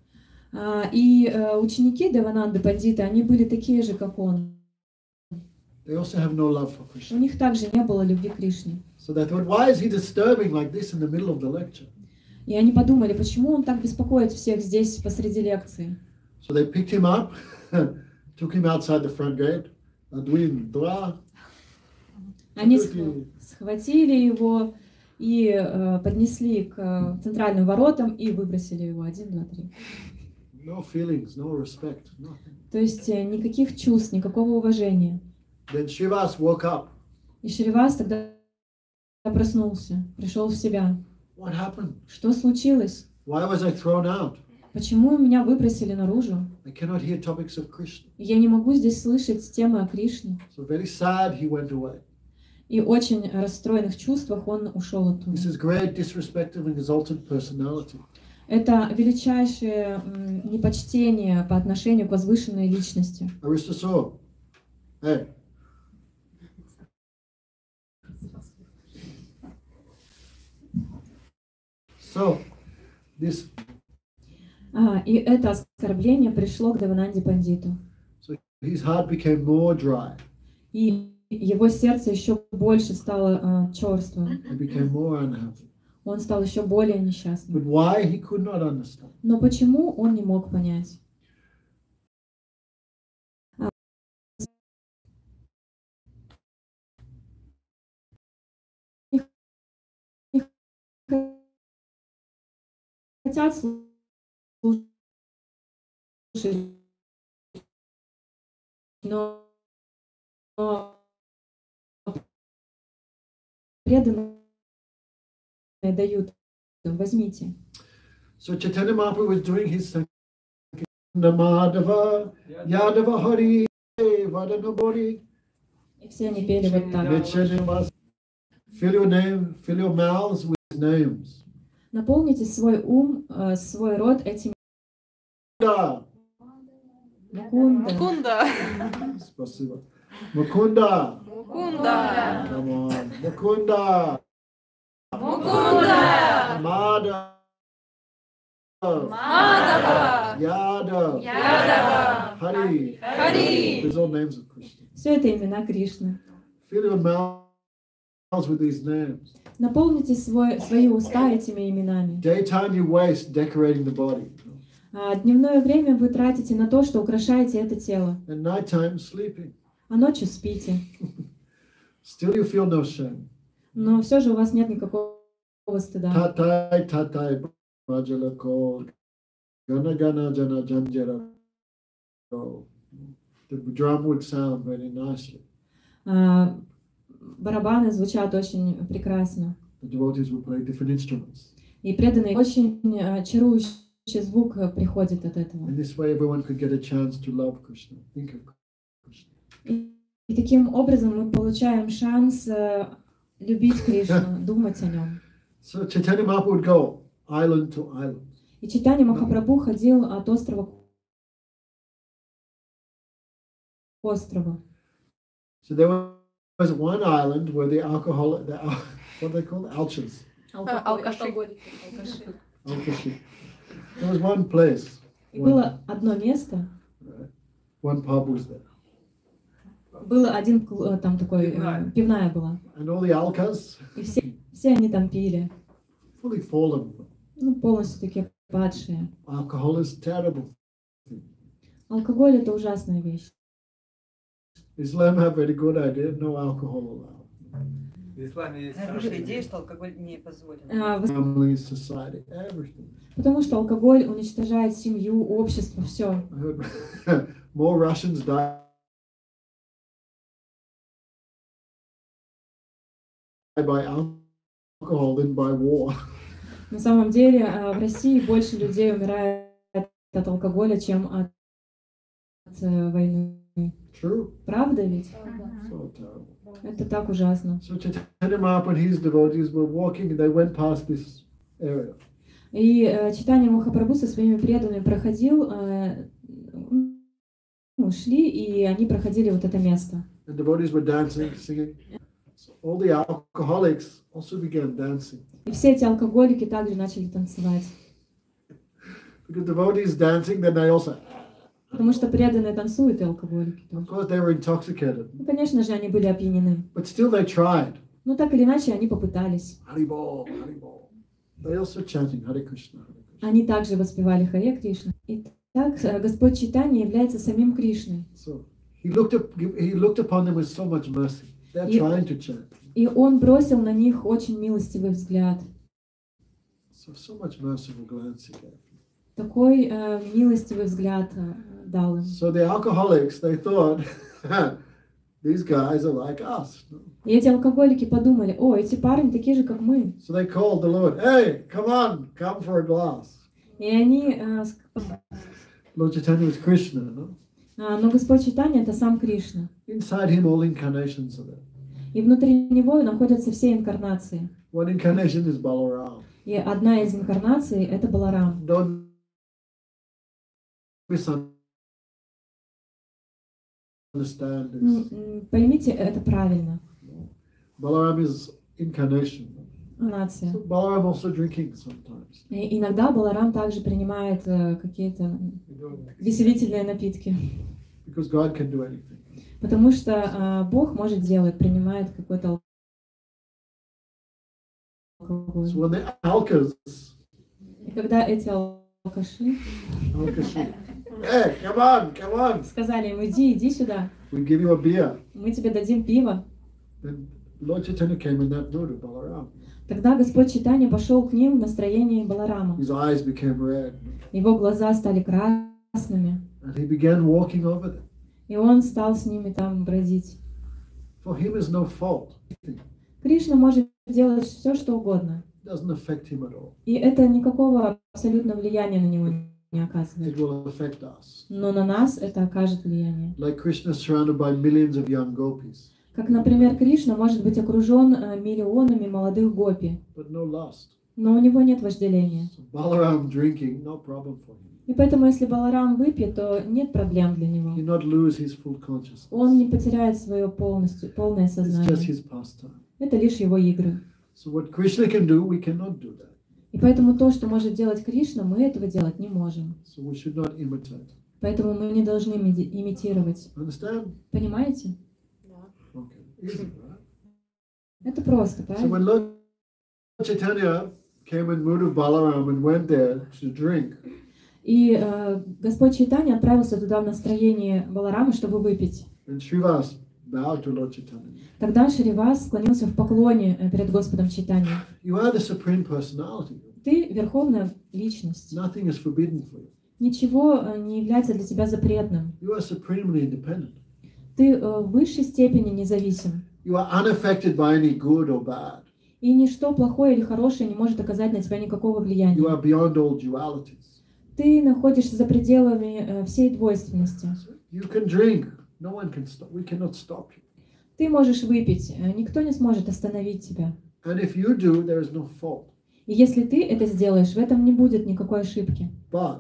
И ученики Девананды Пандита, они были такие же, как он. They also have no love for У Krishna. них также не было любви к Кришне. So they thought, why is he disturbing like this in the middle of the lecture? И они подумали, почему он так беспокоит всех здесь посреди лекции. So they picked him up, took him outside the front gate. Adwin, Dwa. Они схватили его и поднесли к центральным воротам и выбросили его. 1, 2, 3. No feelings, no respect, nothing. То есть никаких чувств, никакого уважения. Then Srivas woke up. И Шривас тогда проснулся, пришел в себя. What happened? Что случилось? Why was I thrown out? Почему меня выбросили наружу? I cannot hear topics of Krishna. И я не могу здесь слышать темы о Кришне. So very sad he went away. И очень расстроенных чувствах он ушел оттуда. This is great disrespect of an exalted personality. Это величайшее непочтение по отношению к возвышенной личности. Aristotle, hey. So, this, И это оскорбление пришло к Девананде Пандиту. so his heart became more dry. И его сердце еще больше стало черствым. He became more unhappy. Он стал еще более несчастным. But why he could not understand? Но почему он не мог понять? хотят слушать, но преданные дают. Возьмите. So Chaitanya Mahaprabhu was doing his thing. Namadava, Yadava Hari, Vadanabori. И все они пели вот так. Fill your name, fill your mouths with names. Наполните свой ум, свой рот этими. Mukunda. Мукунда. Кунда. Спасибо. Mukunda. Кунда. Come on. Mukunda. Мукунда. Madhava. Мадава. Yadav. Ядава. Hari. Хари. These are all names of Krishna. Все это имена Кришны. Fill your mouths with these names. Наполните свои уста этими именами. Daytime you waste decorating the body. Дневное время вы тратите на то, что украшаете это тело, And nighttime sleeping. а ночью спите. Still you feel no shame. Но все же у вас нет никакого стыда. Tatai tatai brajalako gana gana jana janjara. The drum would sound very nicely. Барабаны звучат очень прекрасно. The devotees would play different instruments. И преданные очень чарующий звук приходит от этого. In this way everyone could get a chance to love Krishna. Think of Krishna. И таким образом мы получаем шанс любить Кришну, думать о нем. So Chaitanya Mahaprabhu would go island to island. И Чайтанья Махапрабху ходил от острова к острову. So there was one island where the what do they call it? Alchas. Алкаши. Alkashi. There was one place. И было одно место, One pub was there. было один там такой пивная была, And all the alkas, и все они там пили, fully fallen. ну полностью такие падшие. Alcohol is terrible. Алкоголь это ужасная вещь. Islam have very good idea, no alcohol allowed. В исламе есть Хорошая идея, что алкоголь не позволен. Family, society, everything. Потому что алкоголь уничтожает семью, общество, все. I heard more Russians die by alcohol than by war. На самом деле в России больше людей умирает от алкоголя, чем от войны. True. Правда ведь? So terrible. Это так ужасно. So Chaitanya Mahaprabhu and his devotees were walking and they went past this area. И Чайтанья Махапрабху со своими преданными проходил, шли, и они проходили вот это место. The devotees were dancing, singing. So all the alcoholics also began dancing. И все эти алкоголики также начали танцевать. Because devotees dancing, then they also. Потому что преданные танцуют, и алкоголики Of тоже. course, they were intoxicated, Ну, конечно же, они были опьянены. but still they tried. Но так или иначе, они попытались. Haribol, Haribol. They also chanting Hare Krishna, Hare Krishna. Они также воспевали Харе Кришна. Итак, Господь Чайтанья является самим Кришной. So he looked upon them with so much mercy. They're You- trying to chant. И Он бросил на них очень милостивый взгляд. So much merciful glance he gave. Такой милостивый взгляд дал им. So the alcoholics, they thought, these guys are like us. И эти алкоголики подумали, о, эти парни такие же, как мы. So they called the Lord, hey, come for a glass. И они, Lord Chaitanya was Krishna, no? но Господь Чайтанья это сам Кришна. Inside him all incarnations are there. И внутри него находятся все инкарнации. One incarnation is Balaram. И одна из инкарнаций это Баларам. Don't misunderstand this. Поймите это правильно. Balaram is incarnation. Нация. So Balaram also drinking sometimes. И иногда Баларам также принимает какие-то веселительные напитки. Because God can do anything. Потому что Бог может делать, принимает какой-то алкоголь. So when the alkas, И когда эти алкаши hey, come on, сказали ему, иди сюда, we give you a beer. мы тебе дадим пиво, Then Lord Chaitanya came in that mood of Balaram. Тогда Господь Чайтанья пошел к ним в настроении Баларама. His eyes became red. Его глаза стали красными, And he began walking over them. и он стал с ними там бродить. For him is no fault. It Кришна может делать все, что угодно. doesn't affect him at all. И это никакого абсолютно влияния на него не It оказывает. will affect us. Но на нас это окажет влияние. Like Krishna surrounded by millions of young gopis, Как, например, Кришна может быть окружен миллионами молодых гопи, but no lust. но у него нет вожделения. So Balaram drinking, no problem for him. И поэтому, если Баларам выпьет, то нет проблем для него. He not lose his full consciousness. Он не потеряет свое полное It's just сознание. his pastime. Это лишь его игры. So what Krishna can do, we cannot do that. И поэтому то, что может делать Кришна, мы этого делать не можем. So we should not imitate. Поэтому мы не должны имитировать. Understand? Понимаете? Да. Okay. Easy, right? Это просто, So правильно? when Lord Chaitanya came in mood of Balaram and went there to drink, И Господь Чайтанья отправился туда в настроении Баларама, чтобы выпить. and Srivas bowed to Lord Chaitanya. Тогда Шривас склонился в поклоне перед Господом Чайтаньей. You are the supreme personality. Ты верховная личность. Nothing is forbidden for you. Ничего не является для тебя запретным. You are supremely independent. Ты в высшей степени независим. You are unaffected by any good or bad. И ничто плохое или хорошее не может оказать на тебя никакого You влияния. are beyond all dualities. Ты находишься за пределами всей двойственности. You can drink. No one can stop. We cannot stop you. Ты можешь выпить, никто не сможет остановить тебя. And if you do, there is no fault. И если ты это сделаешь, в этом не будет никакой ошибки. But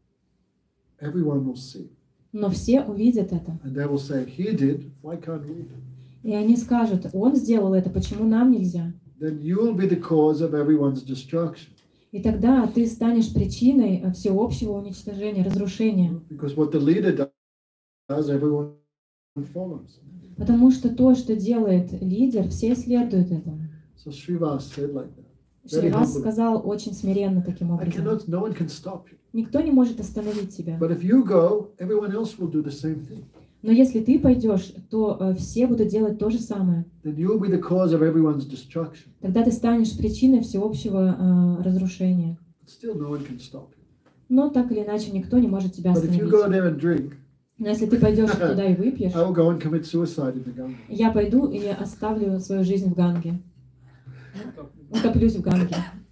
everyone will see. Но все увидят это. And they will say, he did, why can't we do? И они скажут, он сделал это, почему нам нельзя? Then you will be the cause of everyone's destruction. И тогда ты станешь причиной всеобщего уничтожения, разрушения. Because what the leader does, everyone follows. Потому что то, что делает лидер, все следуют этому. So Srivas said like that. Very Шривас humble. сказал очень смиренно таким I образом. cannot, no one can stop you. Никто не может остановить тебя. But if you go, everyone else will do the same thing. Но если ты пойдешь, то все будут делать то же самое. Then you will be the cause of everyone's destruction. Тогда ты станешь причиной всеобщего разрушения. But still, no one can stop you. Но так или иначе никто не может тебя But if you go остановить. there and drink, Но если ты пойдешь туда и выпьешь, I will go and commit suicide in the Ganges. я пойду и оставлю свою жизнь в Ганге. Утоплюсь в Ганге.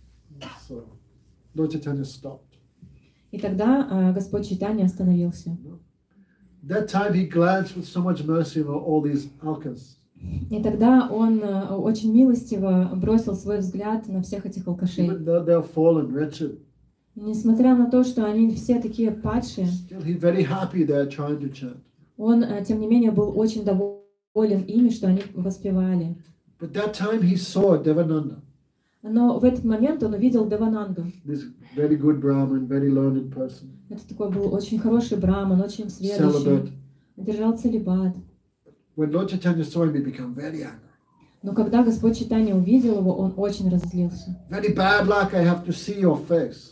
So Lord Chaitanya stopped. И тогда Господь Чайтанья остановился. That time he glanced with so much mercy on all these alkas. И тогда он очень милостиво бросил свой взгляд на всех этих алкашей. Even though they're fallen, wretched, Несмотря на то, что они все такие падшие, still he's very happy they're trying to chant. он, тем не менее, был очень доволен ими, что они воспевали. But that time he saw Devananda, Но в этот момент он увидел Девананду. this very good Brahmin, very learned person, Это такой был очень хороший браман, очень сведущий. celibate. Держал целибат. When Lord Chaitanya saw him, he became very angry. Но когда Господь Чайтанья увидел его, он очень разозлился. Very bad luck, I have to see your face.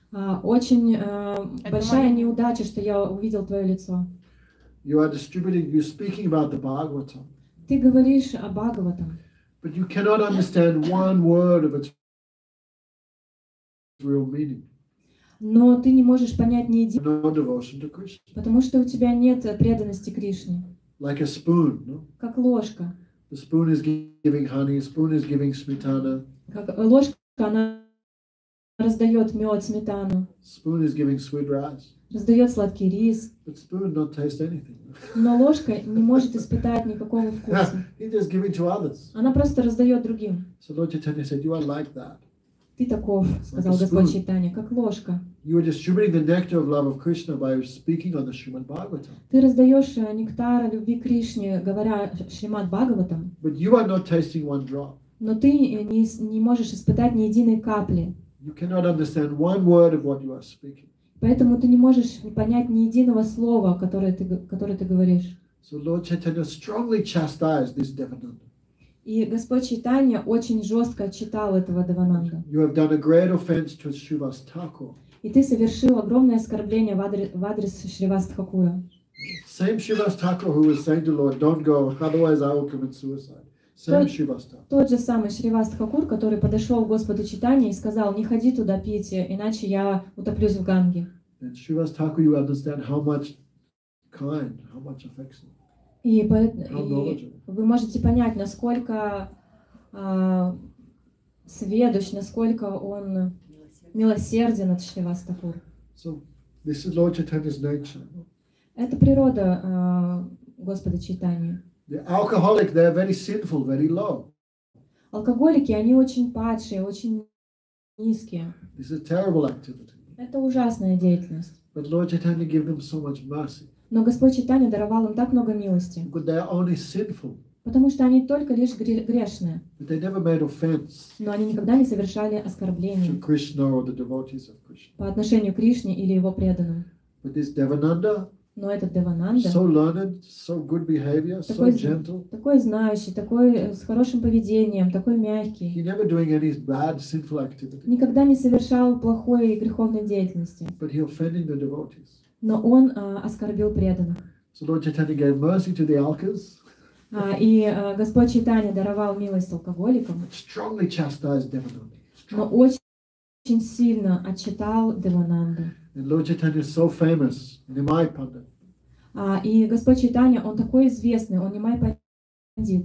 Очень большая момент. неудача, что я увидел твое лицо. You are distributing, you're speaking about the Bhagavatam, Ты говоришь о Бхагаватам, but you cannot understand one word of its real meaning. но ты не можешь понять ни единого, No devotion to Krishna. потому что у тебя нет преданности Кришне. Like a spoon, no? Как ложка. The spoon is giving honey, spoon is giving smitana, Как ложка, она раздает мед, сметану, spoon is giving sweet rice, раздает сладкий рис, but spoon not taste anything. но ложка не может испытать никакого вкуса. He's just giving to others. Она просто раздает другим. So Lord Chaitanya said, you are like that. Ты таков, сказал Господь Чайтанья, как ложка. You are distributing the nectar of love of Krishna by speaking on the Srimad Bhagavatam. Ты раздаешь нектар любви к Кришне, говоря Шримад Бхагаватам, But you are not tasting one drop. но ты не можешь испытать ни единой капли. You cannot understand one word of what you are speaking. Поэтому ты не можешь понять ни единого слова, которое ты говоришь. So Lord Chaitanya strongly chastised this Devananda. И Господь Чайтанья очень жестко отчитал этого Девананду. You have done a great offense to Srivas Thakur. И ты совершил огромное оскорбление в адрес Шривас Тхакура. Same Srivas Thakur who was saying to Lord, don't go, otherwise I will commit suicide. Same Srivastava. Тот же самый Шривас Тхакур, который подошел к Господу Чайтанье и сказал: не ходи туда пить, иначе я утоплюсь в Ганге. And Srivas Thakur, you understand how much kind, how much affection, И how knowledgeable. вы можете понять, насколько сведущ, насколько он милосерден от Шривас Тхакур. So this is Lord Chaitanya's nature. Это природа Господа Чайтаньи. The alcoholic, they're very sinful, very low. Алкоголики, они очень падшие, очень низкие. This is terrible activity. Это ужасная деятельность. But Lord Chaitanya gave them so much mercy. Но Господь Чайтанья даровал им так много милости, Because they are only sinful, потому что они только лишь грешные, but they never made offense но они никогда не совершали to оскорблений Krishna or the devotees of Krishna. по отношению к Кришне или его преданным. But this Devananda, Но этот Девананда, so learned, so good behavior, so такой, gentle, такой знающий, такой с хорошим поведением, такой he мягкий, never doing any bad, sinful activity, никогда не совершал плохой и греховной деятельности, but he offending the devotees. но он оскорбил преданных. So Lord Chaitanya gave mercy to the alkas, И Господь Чайтанья даровал милость алкоголикам, strongly chastised Devananda. но очень сильно отчитал Девананду. And Lord Chaitanya is so famous, Nimai Pandit. И Господь Чайтанья, он такой известный, он Нимай Пандит,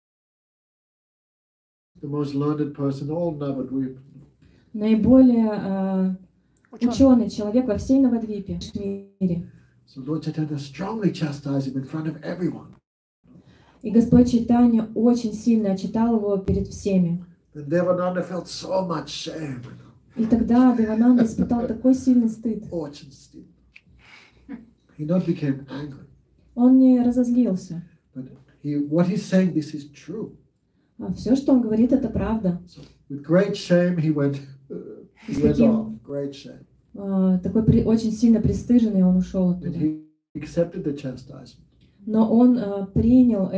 The most learned person, all Navadvip. наиболее ученый человек во всей Навадвипе, в мире. So Lord Chaitanya strongly chastised him in front of everyone. И Господь Чайтанья очень сильно отчитал его перед всеми. And Devananda felt so much shame. И тогда Девананда испытал такой сильный стыд. Очень стыд. He not became angry, Он не разозлился. but what he's saying, this is true. Все, что он говорит, это правда. So with great shame, he went off. Great shame. Такой очень сильно пристыженный он ушел And оттуда. he accepted the chastisement. Но он принял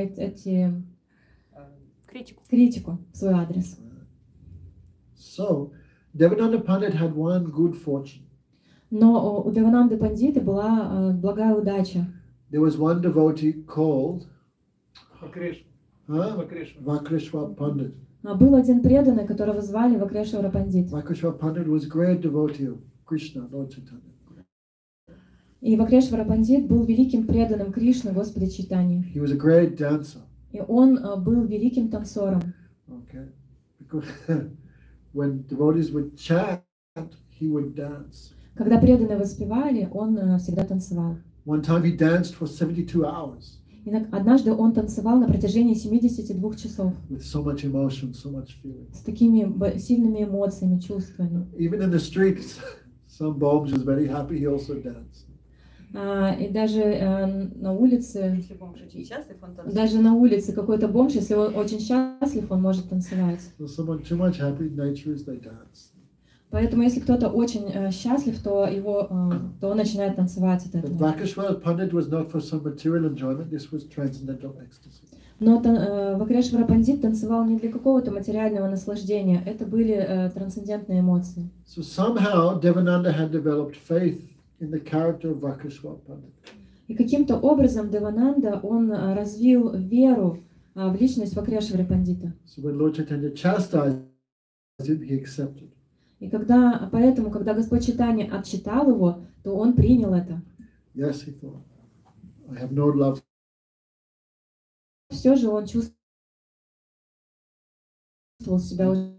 критику в свой адрес. So Devananda Pandit had one good fortune. Но у Девананды Пандиты была благая удача. There was one devotee called Вакреш. Vakreshwar Pandit. Был один преданный, которого звали Вакрешвара Пандит. Vakreshwar Pandit was a great devotee of Krishna, Lord Chaitanya. И Вакрешвара Пандит был великим преданным Кришны, Господа Чайтаньи. He was a great dancer. И он был великим танцором. Okay, because when devotees would chant, he would dance. Когда преданные воспевали, он всегда танцевал. One time he danced for 72 hours И однажды он танцевал на протяжении 72 часов with so much emotion, so much feeling. с такими сильными эмоциями, чувствами. Even in the streets, some Bombs was very happy, he also danced. И даже на улице, Если бомж очень счастлив, он танцует. даже на улице какой-то бомж, если он очень счастлив, он может танцевать. So someone too much happy nature is they dance. Поэтому если кто-то очень счастлив, то он начинает танцевать от But этого. Vakreshwar Pandit was not for some material enjoyment, this was transcendental ecstasy. Но Вакрешвара Пандит танцевал не для какого-то материального наслаждения, это были трансцендентные эмоции. So somehow Devananda had developed faith in the character of Vakreshwar Pandit. И каким-то образом Девананда, он развил веру в личность Вакрешвара Пандита. So when Lord Chaitanya chastised him, he accepted. И поэтому, когда Господь Чайтанья отчитал его, то он принял это. Yes, he thought, I have no love. Все же он чувствовал себя очень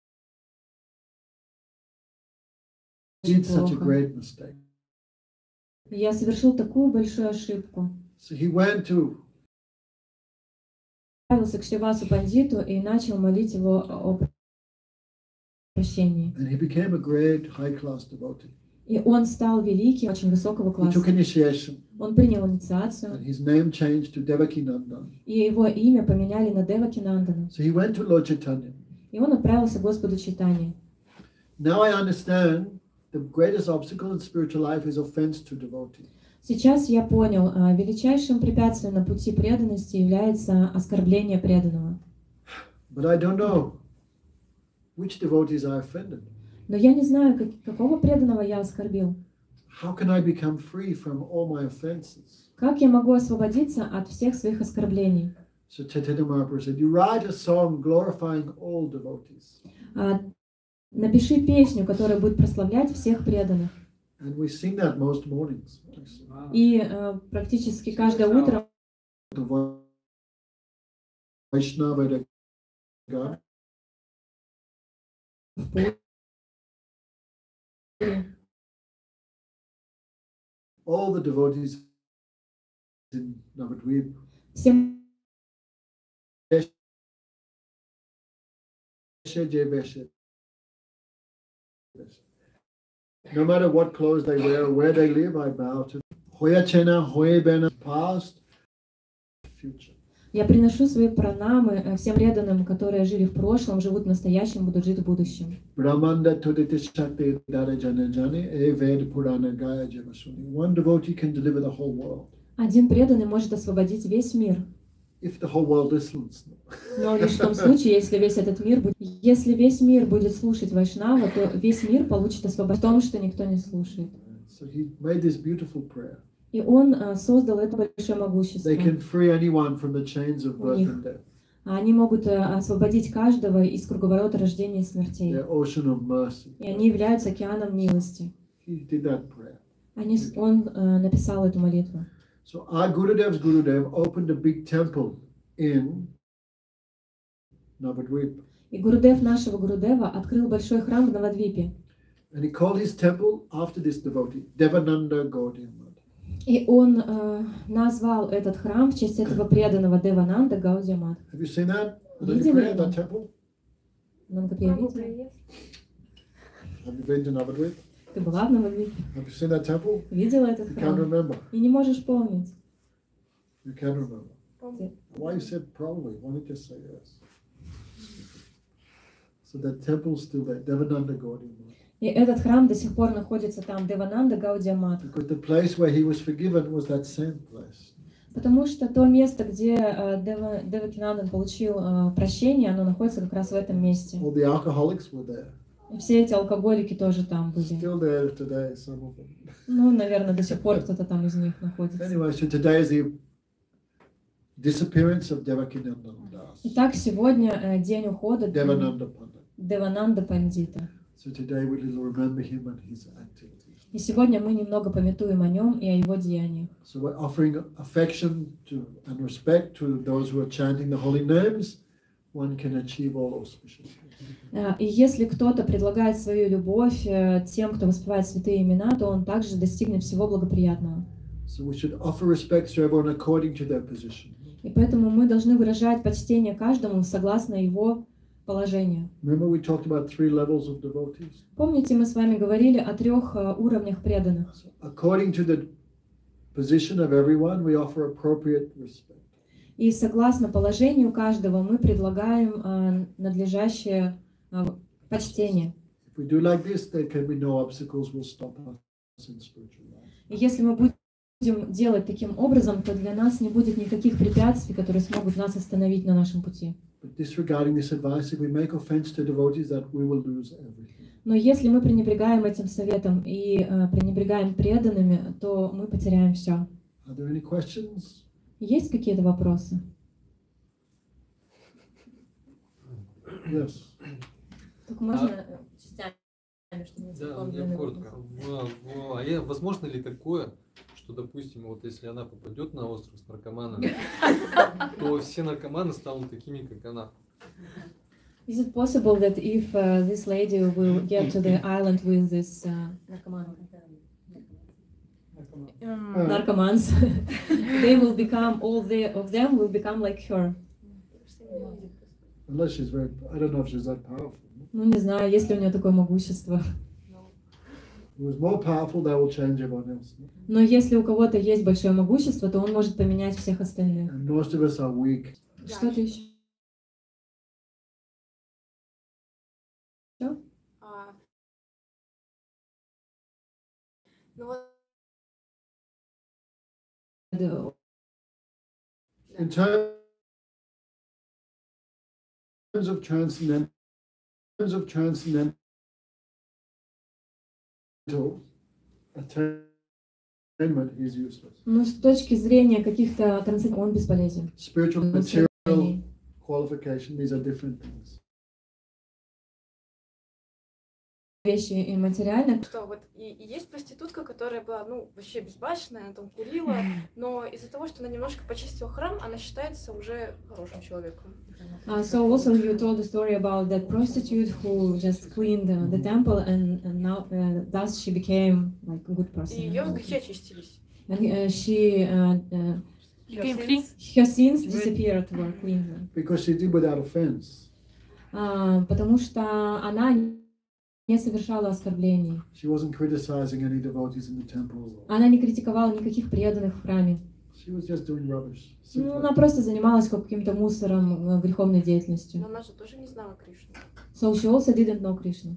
Did such a плохо. great mistake. Я совершил такую большую ошибку. So he went to Отправился к Шривасу Пандиту и начал молить его о прощении. and he became a great high-class devotee. И он стал великим, очень высокого He класса. took initiation Он принял and инициацию, his name changed to Devaki Nandan. и его имя поменяли на Девакинандану. So he went to Lord Chaitanya. И он отправился к Господу Чайтанье. Now I understand the greatest obstacle in spiritual life is offense to devotee. Сейчас я понял, величайшим препятствием на пути преданности является оскорбление преданного. But I don't know which devotees I offended. Но я не знаю, какого преданного я оскорбил. How can I become free from all my offenses? Как я могу освободиться от всех своих оскорблений? So Chaitanya Mahaprabhu said, you write a song glorifying all devotees. Напиши песню, которая будет прославлять всех преданных. And we sing that most mornings. И практически каждое утро The Vaishnava God. All the devotees in Navadvip. всем No matter what clothes they wear or where they live, I bow to Hoyachena, Hoybena, past, future. я приношу свои пранамы всем преданным, которые жили в прошлом, живут в настоящем, будут жить в будущем. Brahmanda Tuditi Shakti Darajana Jani, Eved Purana Gaya Javasuni. One devotee can deliver the whole world. Один преданный может освободить весь мир. If the whole world listens. Но лишь в том случае, если весь этот мир будет... Если весь мир будет слушать Вайшнава, то весь мир получит освобождение в том, что никто не слушает. So he made this beautiful prayer. И он создал это большое могущество. They can free anyone from the chains of birth and death. Они могут освободить каждого из круговорота рождения и смертей. Their ocean of mercy. И они являются океаном милости. He did that prayer. Он написал эту молитву. So our Gurudev's Gurudev opened a big temple in Navadvip. И Гурудев нашего Гурудева открыл большой храм в Навадвипе. And he called his temple after this devotee, Devananda Gaudiya Math. И он назвал этот храм в честь этого преданного Девананда Гаудия Мат. Have you seen that? Видели его? That temple? Нангапья видела? Have you been to Navadvip? Ты была в Навадвипе? Have you seen that temple? Видела этот You can't храм? remember. И не можешь помнить. You can't remember. Помню. Why you said probably? Why didn't you say yes? So that temple's still there, Devananda Gaudiya Math. И этот храм до сих пор находится там, Девананда Гаудия Мат. Because the place where he was forgiven was that same place. Потому что то место, где Девакинандан получил прощение, оно находится как раз в этом месте. All the alcoholics were there. И все эти алкоголики тоже там были. Still there today, some of them. Ну, наверное, до сих пор кто-то там из них находится. Anyway, so today is the disappearance of Devakinanda Das. Итак, сегодня день ухода Devananda Pandit. Девананда Пандита. So today we will remember him and his activities. И сегодня мы немного пометуем о нем и о его деяниях. So we're offering affection to and respect to those who are chanting the holy names. One can achieve all auspicious things. И если кто-то предлагает свою любовь тем, кто воспевает святые имена, то он также достигнет всего благоприятного. So we should offer respects to everyone according to their position. И поэтому мы должны выражать почтение каждому согласно его положению. Remember we talked about 3 levels of devotees. Помните, мы с вами говорили о 3 уровнях преданных. So according to the position of everyone, we offer appropriate respect. И согласно положению каждого мы предлагаем надлежащее почтение. If we do like this, there can be no obstacles will stop us in spiritual life. И если мы будем делать таким образом, то для нас не будет никаких препятствий, которые смогут нас остановить на нашем пути. But disregarding this advice, if we make offense to devotees, that we will lose everything. Но если мы пренебрегаем этим советом и пренебрегаем преданными, то мы потеряем все. Are there any questions? Есть какие-то вопросы? Yes. Только можно частями, чтобы не Да, целиком мне длинный коротко. вопрос. Возможно ли такое, что, допустим, вот если она попадет на остров с наркоманами, то все наркоманы станут такими, как она? Is it possible that if this lady will get to the island with this narcomans, they will become of them will become like her? Unless she's very, I don't know if she's that powerful. Ну не знаю, есть ли у нее такое могущество. Who is more powerful, they will change everyone else. Но если у кого-то есть большое могущество, то он может поменять всех остальных. And most of us are weak. Что-то еще? Ну вот, In terms of transcendental attainment is useless. Ну, с точки зрения каких-то трансцендентов, он бесполезен. Spiritual material qualification, these are different things. Вещи и материально. Что вот и есть проститутка, которая была, ну, вообще безбашенная, она там курила, но из-за того, что она немножко почистила храм, она считается уже хорошим человеком. So also you told the story about that prostitute who just cleaned the temple and now thus she became like a good И person. ее грехи очистились. And Became free. her sins disappeared, were cleaned. Because she did without offense. Потому что она не совершала оскорблений. She wasn't criticizing any devotees in the temple. Она не критиковала никаких преданных в храме. She was just doing rubbish. Ну, она просто занималась каким-то мусором, греховной деятельностью. Но она же тоже не знала Кришну. So she also didn't know Krishna.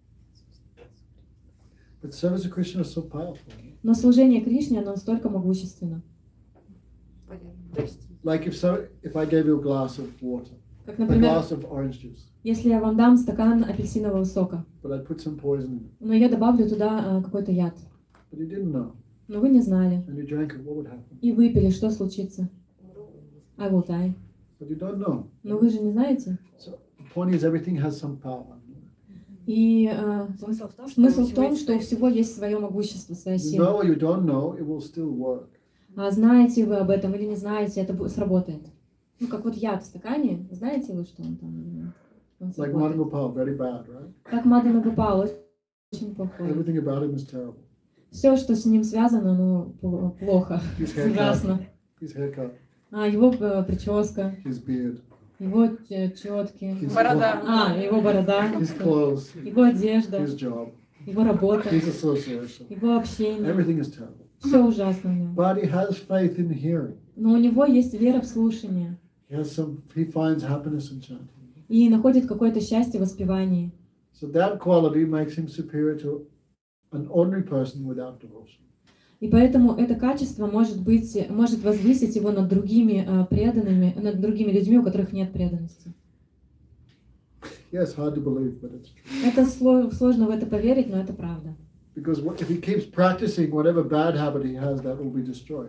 But service of Krishna is so powerful. Но служение Кришне, оно настолько могущественно. Понятно. То есть Like if I gave you a glass of water, Как, a например, glass of orange juice, если я вам дам стакан апельсинового сока, but I put some poison in it, но я добавлю туда какой-то яд, but you didn't know, но вы не знали, and you drank it, what would happen? и выпили, что случится? I will die. But you don't know. Но вы же не знаете. So the point is, everything has some power. И Смысл в том, смысл в том, что у всего есть свое могущество, своя You сила. know or you don't know, it will still work. А знаете вы об этом или не знаете, это сработает. Ну, как вот яд в стакане, знаете вы, что он там? Он Like сработает. Madhugopal, very bad, right? Как Мада Нагопал, очень плохой. Everything about him is terrible. Все, что с ним связано, ну, плохо, His haircut, ужасно. his haircut, Его прическа, his beard, его четки, his Борода. его борода, his clothes, его одежда, his job, его работа, his association. его общение. Everything is terrible. Все ужасно у него. But he has faith in hearing. Но у него есть вера в слушание. He finds happiness in chanting. И находит какое-то счастье в воспевании. So that quality makes him superior to an ordinary person without devotion. И поэтому это качество может возвысить его над другими преданными, над другими людьми, у которых нет преданности. Yes, hard to believe, but it's true. Это сложно в это поверить, но это правда. Because if he keeps practicing whatever bad habit he has, that will be destroyed.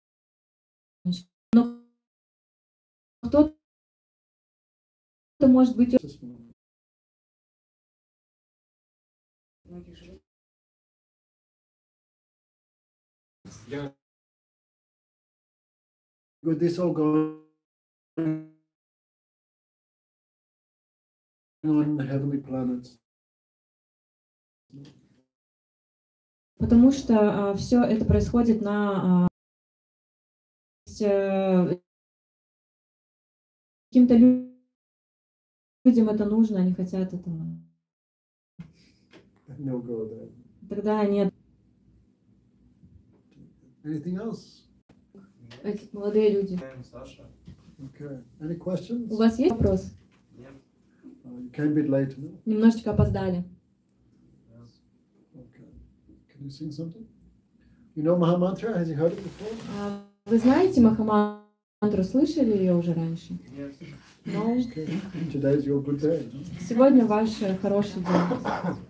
Но кто-то может быть Многих же With this all going on in the heavenly planets, потому что все это происходит каким-то людям это нужно, они хотят этого. then they'll go there. Тогда они, Anything else? эти молодые люди. Саша. Okay. Any questions? У вас есть вопрос? You came a bit late, no? Немножечко опоздали. Okay. Can you sing something? You know Mahamantra? Has he heard it before? Вы знаете Махамантру? Слышали ее уже раньше? Yes. No? Okay. Today's your good day. No? Сегодня ваш хороший день.